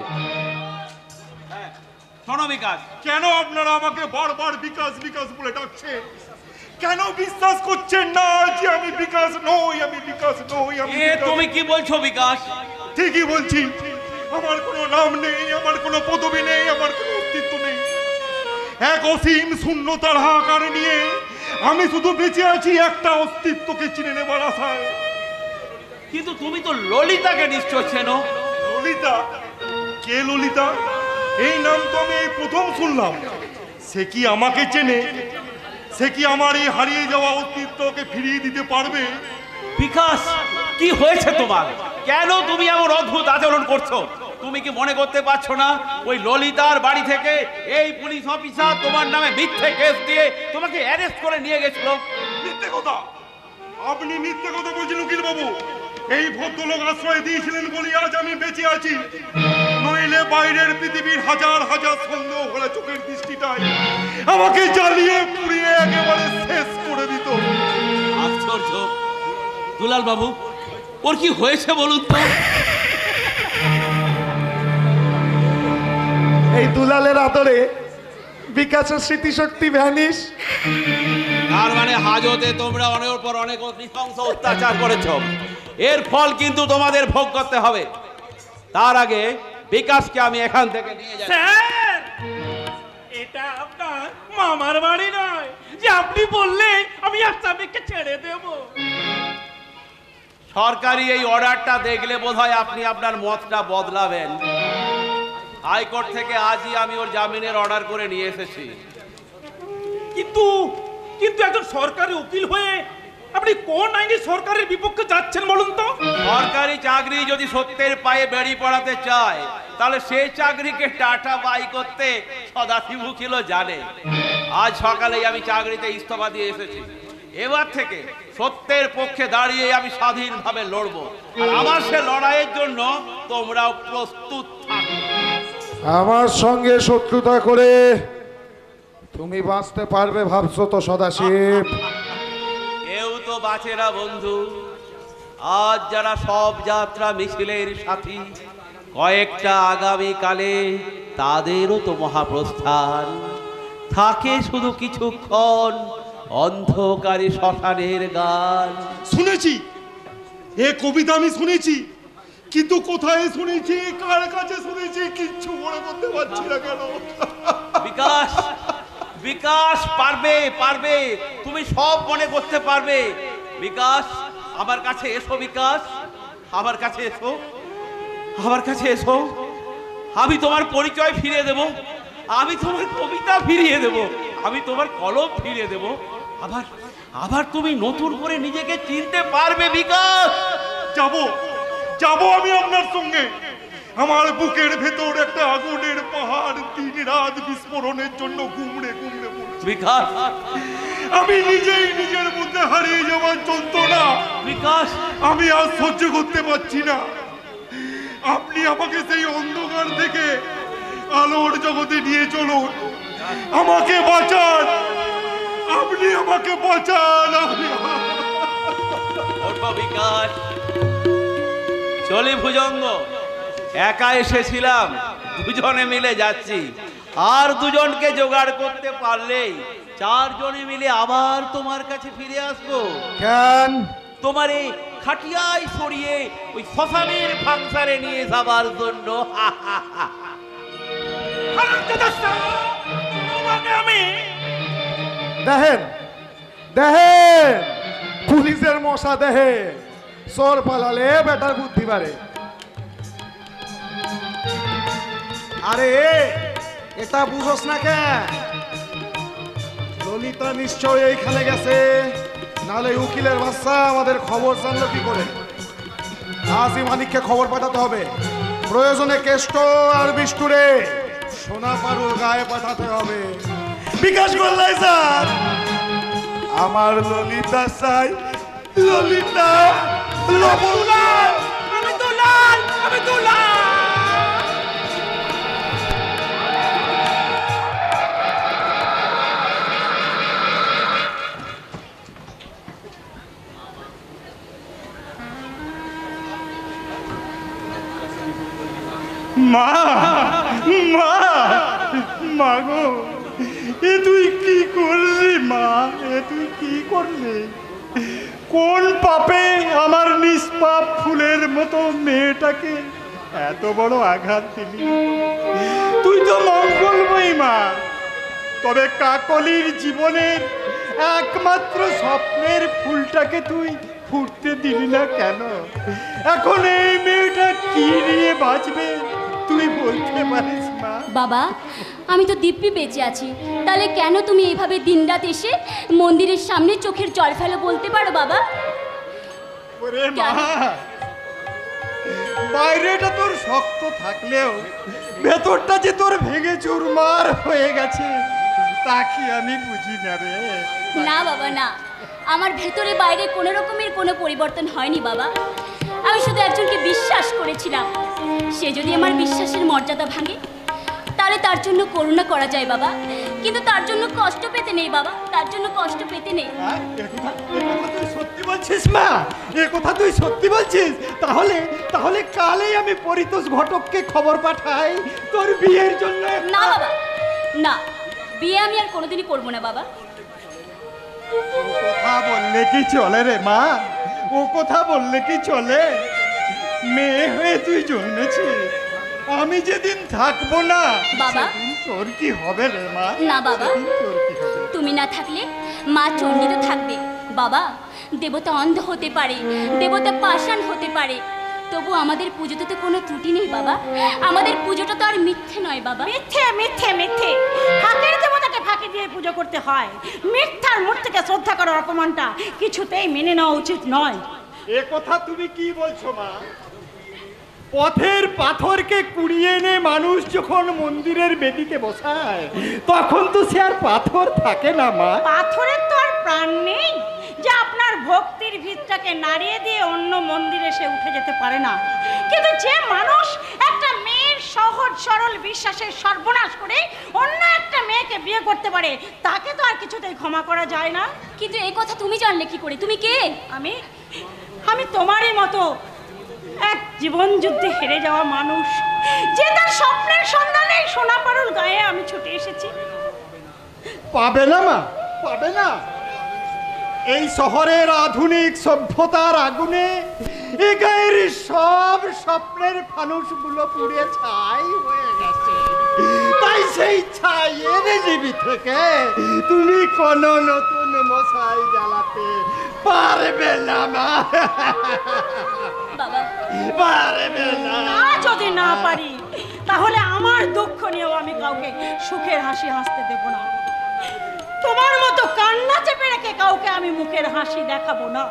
শোনো বিকাশ, কেন আপনারা আমাকে বারবার বিকাশ বিকাশ বলে ডাকছেন? কেন বিশ্বাস করছেন না যে আমি বিকাশ নই? আমি বিকাশ নই। তুমি কি বলছো বিকাশ? ঠিকই বলছি। আমার কোনো নাম নেই, আমার কোনো পদবি নেই, আমার কোনো অস্তিত্ব নেই। এক অসীম শূন্যতার হাহাকার নিয়ে আমি শুধু বেঁচে আছি একটা অস্তিত্বকে চিনে নেবার আশায়। কিন্তু তুমি তো ললিতাকে নিশ্চয় চেনো। ললিতা? কে ললিতা? এই নাম তো আমি এই প্রথম শুনলাম। সে কি আমাকে চেনে? সে কি আমার এই হারিয়ে যাওয়া অস্তিত্বকে ফিরিয়ে দিতে পারবে? বিকাশ, কি হয়েছে তোমার? কেন তুমি এমন অদ্ভুত আচরণ করছো? তুমি কি মনে করতে পারছো না ওই ললিতার বাড়ি থেকে এই পুলিশ অফিসার তোমার নামে মিথ্যে কেস দিয়ে তোমাকে অ্যারেস্ট করে নিয়ে গেছিল? মিথ্যে কথা? আপনি মিথ্যে কথা বলছেন উকিল বাবু। এই ভদ্রলোক আশ্রয় দিয়েছিলেন বলে আজ আমি বেঁচে আছি। নইলে বাইরের পৃথিবীর হাজার হাজার সন্দেহ হলে চোখের দৃষ্টিটাই আমাকে জ্বালিয়ে পুড়িয়ে একেবারে শেষ করে দিত। আশ্চর্য। দুলাল বাবু, ওর কি হয়েছে বলুন তো? এই দুলালের আদরে বিকাশের স্মৃতিশক্তি ভ্যানিশ। তার মানে হাজতে তোমরা অনেকের পর অনেক নৃশংস অত্যাচার করেছ। এর ফল কিন্তু তোমাদের ভোগ করতে হবে। তার আগে বিকাশকে আমি এখান থেকে নিয়ে যাই। স্যার, এটা আপনার মামার বাড়ি নয় যে আপনি বললেন আমি আসামিকে ছেড়ে দেব। সরকারি এই অর্ডারটা দেখলে বোধহয় আপনি আপনার মতটা বদলাবেন। হাইকোর্ট থেকে আজই আমি ওর জামিনের অর্ডার করে নিয়ে এসেছি। কিন্তু কিন্তু একজন সরকারি উকিল হয়ে আপনি কোন আইনে সরকারের বিপক্ষে যাচ্ছেন বলুন তো? সরকারি চাকরি যদি সত্যের পায়ে বেড়ি পড়াতে চায় তাহলে সেই চাকরিকে টাটা বাই করতে সদাশিব উকিলও জানে। আজ সকালেই আমি চাকরিতে ইস্তফা দিয়ে এসেছি। এবার থেকে সত্যের পক্ষে দাঁড়িয়ে আমি স্বাধীনভাবে লড়বো। আর আমার সে লড়াইয়ের জন্য তোমরাও প্রস্তুত থাকো। আমার সঙ্গে শত্রুতা করে তুমি বাঁচতে পারবে ভাবছো তো সদাশিব? কেউ তো বাঁচে না বন্ধু। আজ যারা সব যাত্রা মিছিলের সাথী, কয়েকটা আগামী কালে তাদেরও তো মহাপ্রস্থান। থাকে শুধু কিছুক্ষণ অন্ধকারী শ্মশানের গান। শুনেছি, এ কবিতা আমি শুনেছি, কিন্তু কোথায় শুনেছি, কার কাছে শুনেছি, কিচ্ছু মনে করতে পারছি না কেন। বিকাশ, বিকাশ পারবে, পারবে, তুমি সব মনে করতে পারবে। বিকাশ, আমার কাছে এসো। বিকাশ, আমার কাছে এসো, আমার কাছে এসো। আমি তোমার পরিচয় ফিরিয়ে দেব, আমি তোমার কবিতা ফিরিয়ে দেব, আমি তোমার কলম ফিরিয়ে দেব। আবার আবার তুমি নতুন করে নিজেকে চিনতে পারবে। বিকাশ, যাব যাব আমি আপনার সঙ্গে। আমার বুকের ভেতর একটা আগুনের পাহাড় দিন রাত বিস্ফোরণের জন্য গুমড়ে গুমড়ে পড়ছে। বিকাশ, আমি নিজেই নিজের মধ্যে হারিয়ে যাওয়ার যন্ত্রণা বিকাশ আমি আর সহ্য করতে পারছি না। আপনি আমাকে সেই অন্ধকার থেকে আলোর জগতে নিয়ে চলুন, আমাকে বাঁচান, আপনি আমাকে বাঁচান। বিকাশ, চলি ভুজঙ্গ। একা এসেছিলাম, দুজনে মিলে যাচ্ছি। আর দুজনকে জোগাড় করতে পারলেই চারজনে মিলে আবার তোমার কাছে ফিরে আসবো। কেন? তোমার এই খাটিয়ায় সরিয়ে ওই শ্মশানের ফাংশনে নিয়ে যাবার জন্য। আমি দেখেন দেখেন, পুলিশের মশা দেহে চোর পালালে বেটার বুদ্ধি বাড়ে। আরে এটা বুঝোস না কে? ললিতা নিশ্চয় এইখানে গেছে, নালে উকিলের বাচ্চা আমাদের খবর জানলো কি করে? আজই মানিককে খবর পাঠাতে হবে। প্রয়োজনে কেষ্ট আর বিষ্টুরে সোনাপাড়ুর গায়ে পাঠাতে হবে। বিকাশ গোল্লাই স্যার, আমার ললিতা চাই, ললিতা। আমি দুলাল, আমি দুলাল। মা, মা, মা গো, এ তুই কি করলি মা? এ তুই কি করলি? কোন পাপে আমার নিষ্পাপ ফুলের মতো মেয়েটাকে এত বড় আঘাত দিলি? তুই তো মঙ্গলময়ী মা, তবে কাকলির জীবনের একমাত্র স্বপ্নের ফুলটাকে তুই ফুটতে দিলি না কেন? এখন এই মেয়েটা কি নিয়ে বাঁচবে তুই বলতে পারিস মা? বাবা, আমি তো দিব্যি বেঁচে আছি, তাহলে কেন তুমি এইভাবে দিনরাত এসে মন্দিরের সামনে চোখের জল ফেলো বলতে পারো বাবা? ওরে মা, বাইরেটা তোর শক্ত থাকলেও ভেতরটা যে তোর ভেঙে চুরমার হয়ে গেছে তা কি আমি বুঝি না রে? না বাবা না, আমার ভেতরে বাইরে কোনো রকমের কোনো পরিবর্তন হয়নি বাবা। আমি শুধু একজনকে বিশ্বাস করেছিলাম, সে যদি আমার বিশ্বাসের মর্যাদা ভাঙে তাহলে তার জন্য করুণা করা যায় বাবা, কিন্তু তার জন্য কষ্ট পেতে নেই বাবা, তার জন্য কষ্ট পেতে নেই। তুই সত্যি বলছিস মা? এ কথা তুই সত্যি বলছিস? তাহলে তাহলে কালই আমি পরিতোষ ঘটককে খবর পাঠাই তোর বিয়ের জন্য। না বাবা না, বিয়ে আমি আর কোনোদিনই করবো না বাবা। কথা বললে কি চলে রে মা? ও কথা বললে কি চলে? মেয়ে হয়ে তুই জন্মেছিস, আমি যেদিন থাকবো না বাবা, তোর কি হবে রে মা? না বাবা, তোর কি হবে? তুমি না থাকলে মা চণ্ডী তো থাকবে বাবা। দেবতা অন্ধ হতে পারে, দেবতা পাষাণ হতে পারে, তবু আমাদের পুজোতে তো কোনো ত্রুটি নেই বাবা। আমাদের পুজোটা তো আর মিথ্যে নয় বাবা। মিথ্যে মিথ্যে মিথ্যে, ফাঁকের দেবতাকে ফাঁকি দিয়ে পুজো করতে হয়। মিথ্যার মূর্তিকে শ্রদ্ধা করার অপমানটা কিছুতেই মেনে নেওয়া উচিত নয়। এ কথা তুমি কি বলছো মা? পথের পাথরকে কুড়িয়ে এনে মানুষ যখন মন্দিরের বেদিতে বসায় তখন তো সে আর পাথর থাকে না মা। পাথরের তো আর প্রাণ নেই যে আপনার ভক্তির ভিতটাকে নাড়িয়ে দিয়ে অন্য মন্দিরে সে উঠে যেতে পারে না। কিন্তু যে মানুষ একটা মেয়ের সহজ সরল বিশ্বাসের সর্বনাশ করে অন্য একটা মেয়েকে বিয়ে করতে পারে, তাকে তো আর কিছুতেই ক্ষমা করা যায় না। কিন্তু এই কথা তুমি জানলে কি করে? তুমি কে? আমি তোমারই মতো এক জীবন যুদ্ধে হেরে যাওয়া মানুষ, যে তার স্বপ্নের সন্ধানে সোনাপারুল গায়ে আমি ছুটে এসেছি। পাবে না মা, পাবে না। এই শহরের আধুনিক সভ্যতার আগুনে এ গায়ের সব স্বপ্নের ফানুসগুলো পুড়ে ছাই হয়ে গেছে। তাই সেই ছাইয়ের নিবি থেকে তুমি কোনো নতুন মশাই জ্বালাতে পারবে না মা। পারবে না। যদি না পারি তাহলে আমার দুঃখ নিয়েও আমি কাউকে সুখের হাসি হাসতে দেব না। তোমার মতো কান্না চেপে রেখে কাউকে আমি মুখের হাসি দেখাবো না।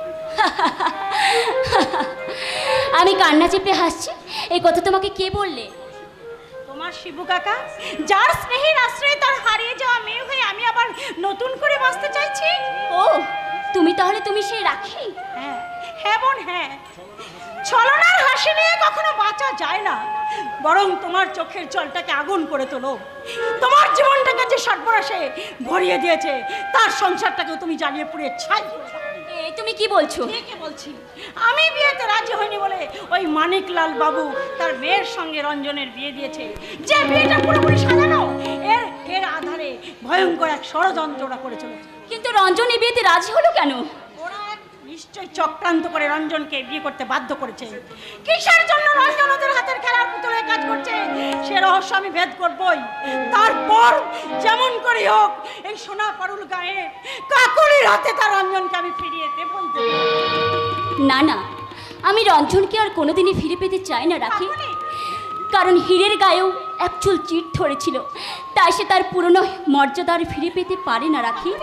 আমি কান্না চেপে হাসছি, এই কথা তোমাকে কে বললে? তোমার শিবু কাকা, যার স্নেহের আশ্রয়ে তার হারিয়ে যাওয়া মেয়ে হয়ে আমি আবার নতুন করে বাঁচতে চাইছি। ও তুমি তাহলে তুমি সেই রাখি? হ্যাঁ হ্যাঁ বোন, হ্যাঁ। ছলনার হাসি নিয়ে কখনো বাঁচা যায় না, বরং তোমার চোখের জলটাকে আগুন করে তোলো। তোমার জীবনটাকে যে সর্বনাশে ভরিয়ে দিয়েছে তার সংসারটাকেও তুমি জ্বালিয়ে পুড়িয়ে ছাই করে দাও। তুমি কি বলছো? ঠিকই বলছি। আমি বিয়েতে রাজি হইনি বলে ওই মানিকলাল বাবু তার মেয়ের সঙ্গে রঞ্জনের বিয়ে দিয়েছে। যে বিয়েটা পুরোপুরি সাজানো, এর আধারে ভয়ঙ্কর এক ষড়যন্ত্রটা করে চলেছে। কিন্তু রঞ্জন এই বিয়েতে রাজি হলো কেন? নিশ্চয় চক্রান্ত করে রঞ্জনকে বিয়ে করতে বাধ্য করেছে। কিসের জন্য রঞ্জন ওদের হাতের খেলার পুতুলে কাজ করছে সে রহস্য আমি ভেদ করবই। তারপর যেমন করে হোক এই সোনা পারুল গায়ে কাকলির হাতে তার রঞ্জনকে আমি ফিরিয়ে দেব। না না, আমি রঞ্জনকে আর কোনোদিনই ফিরে পেতে চাই না রাখি। কারণ হীরের গায়েও এক চুল চিট ধরেছিল, তাই সে তার পুরনো মর্যাদার ফিরে পেতে পারে না রাখি।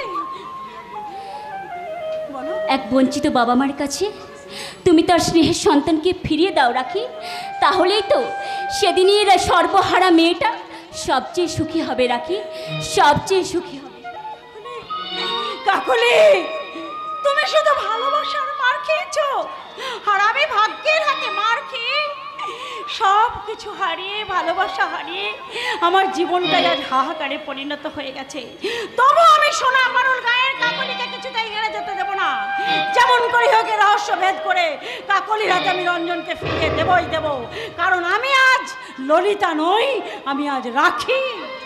এক বঞ্চিত বাবা মার কাছে তুমি তার স্নেহের সন্তানকে ফিরিয়ে দাও রাখি, তাহলেই তো সেদিনের সর্বহারা মেয়েটা সবচেয়ে সুখী হবে রাখি, সবচেয়ে সুখী হবে। কাকলি, তুমি শুধু ভালোবাসার মার খেয়েছো, আর আমি ভাগ্যের হাতে মার খেয়ে সব কিছু হারিয়ে, ভালোবাসা হারিয়ে আমার জীবনটাই আজ হাহাকারে পরিণত হয়ে গেছে। তবু আমি সোনা পারুল গায়ের কাকলিকে কিছুতেই হেরে যেতে দেব না। যেমন করে হোক রহস্য ভেদ করে কাকলির হাতে আমি রঞ্জনকে ফিরিয়ে দেবই দেব। কারণ আমি আজ ললিতা নই, আমি আজ রাখি।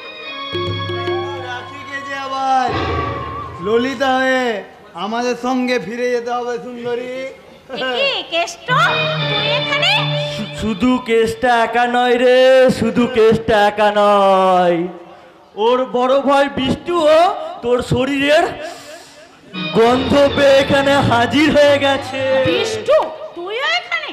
রাখিকে যে আবার ললিতা হয়ে আমাদের সঙ্গে ফিরে যেতে হবে সুন্দরী। শুধু কেসটা একা নয় রে, শুধু কেসটা একা নয়, ওর বড় ভাই বিষ্টুও তোর শরীরের গন্ধ পেয়ে এখানে হাজির হয়ে গেছে। বিষ্টু, তুইও এখানে?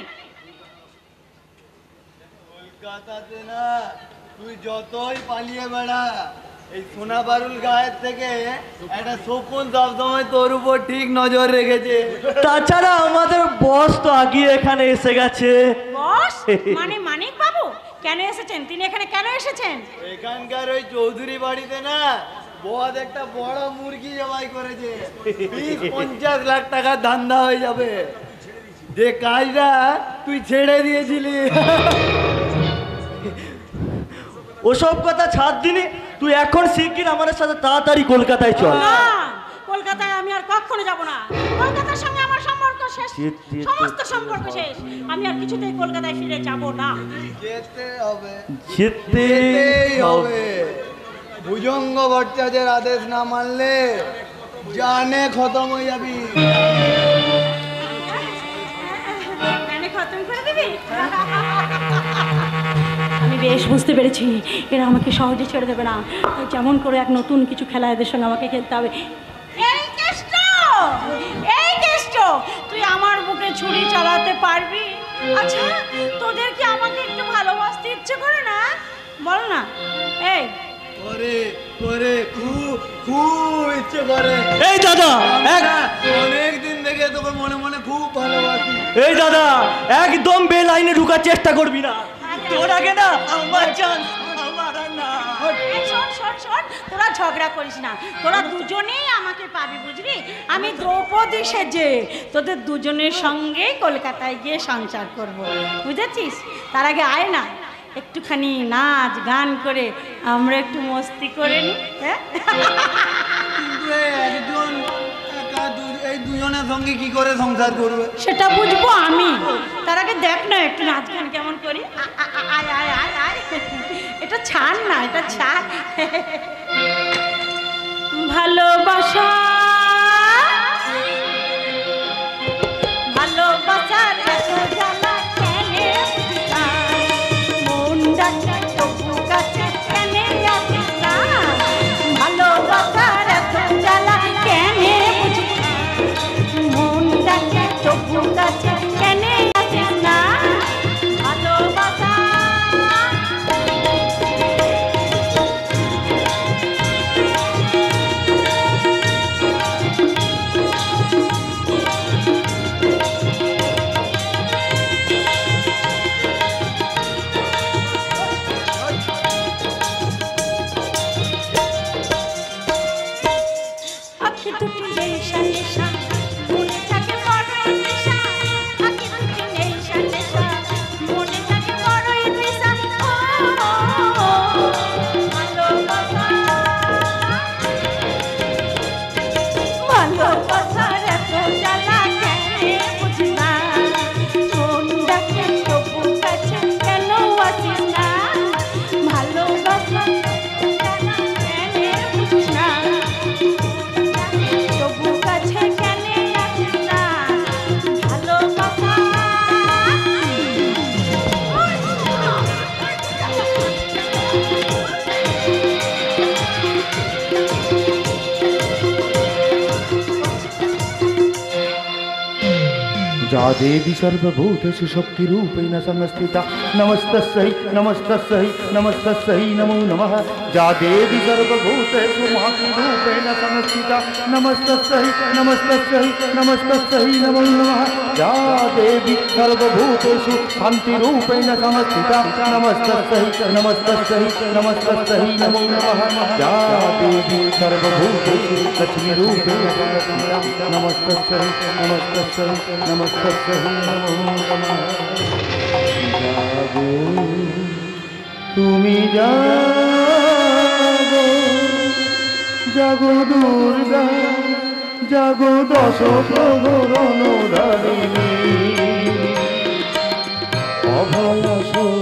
কলকাতাতে না, তুই যতই পালিয়ে বেড়া, এই সোনা পারুল গায়ের থেকে একটা শকুন সবসময় তোর উপর ঠিক নজর রেখেছে। তাছাড়া আমাদের বস তো আগে এখানে এসে গেছে। বস মানে মানিক বাবু কেন এসেছেন? তিনি এখানে কেন এসেছেন? এখানকার ওই চৌধুরী বাড়িতে না বস একটা বড় মুরগি জবাই করেছে, 20-50 লাখ টাকার ধান্দা হয়ে যাবে। যে কাজটা তুই ছেড়ে দিয়েছিলি। ওসব কথা ছাড় দিনি, তুই এখন শিগগির আমাদের সাথে তাড়াতাড়ি কলকাতায় চল। না, কলকাতায় আমি আর কখনো যাব না। কলকাতার সঙ্গে আমার সম্পর্ক শেষ, সমস্ত সম্পর্ক শেষ। আমি আর কিছুতেই কলকাতায় ফিরে যাব না। যেতে হবে, যেতেই হবে। ভুজঙ্গ ভট্টাচার্যের আদেশ না মানলে জানে খতম হয়ে যাবি। খতম করে দিবি? আমি বেশ বুঝতে পেরেছি এরা আমাকে সহজে ছেড়ে দেবে না। যেমন করে এক নতুন কিছু খেলা এদের সঙ্গে আমাকে খেলতে হবে। এই কেষ্ট, তুই আমার বুকে ছুরি চালাতে পারবি? আচ্ছা তোদের কি আমাকে একটু ভালোবাসতে ইচ্ছে করে না? বল না। এই করে করে খুব খুব ইচ্ছে করে। এই দাদা অনেক দিন থেকে তোকে মনে মনে খুব ভালোবাসি। এই দাদা একদম বেলাইনে ঢুকার চেষ্টা করবি না, তোর আগে না আমার চান্স আমার আর না। এই শোন শোন শোন, তোরা ঝগড়া করিস না, তোরা দুজনেই আমাকে পাবি বুঝলি। আমি দ্রৌপদী সেজে তোদের দুজনের সঙ্গে কলকাতায় গিয়ে সংসার করব, বুঝেছিস? তার আগে আয় না, একটুখানি নাচ গান করে আমরা একটু মস্তি করে নি। হ্যাঁ কিন্তু একজন এই দুজনের সঙ্গে কি করে সংসার করবে সেটা বুঝবো আমি। তার আগে দেখ না একটু নাচ গান কেমন করি। আয় আয় আয় আয়, এটা ছাড় না, এটা ছাড়। ভালোবাসা ভালোবাসার এত জ্বালা কেনে বুঝিনা, মন ডাকে তবু কাছে কেনে আসিস না। ভালোবাসার এত জ্বালা কেনে বুঝিনা, মন ডাকে তবু কাছে কেনে আসিস না। ভালোবাসা আখি দুটি নেশা নেশা, মনে থাকে বড়ই নেশা। আখি দুটি নেশা নেশা, মনে থাকে বড়ই নেশা। ভালোবাসা ভালোবাসার এত জ্বালা কেনে বুঝি না, মন ডাকে তবু কাছে কেন আসিস না। ভালোবাসা জ্বালা কেনে বুঝি না, তবু কাছে কেনে আসিস না। ভালোবাসা जा देवी सर्वभूतेषु शक्तिरूपेण संस्थिता नमस्तस्यै नमस्तस्यै नमस्तस्यै नमो नमः। जा देवी सर्वभूतेषु महतीरूपेण संस्थिता नमस्तस्यै नमस्तस्यै नमस्तस्यै नमो नमः। जा देवी सर्वभूतेषु शान्तिरूपेण संस्थिता नमस्तस्यै नमस्तस्यै नमस्तस्यै नमो नमः। जा देवी सर्वभूतेषु लक्ष्मीरूपेण संस्थिता नमस्तस्यै नमस्तस्यै नमस्तस्यै जागो তুমি জাগো জাগো দুর্গা জাগো দশ প্রহরণ ধারিণী অভয়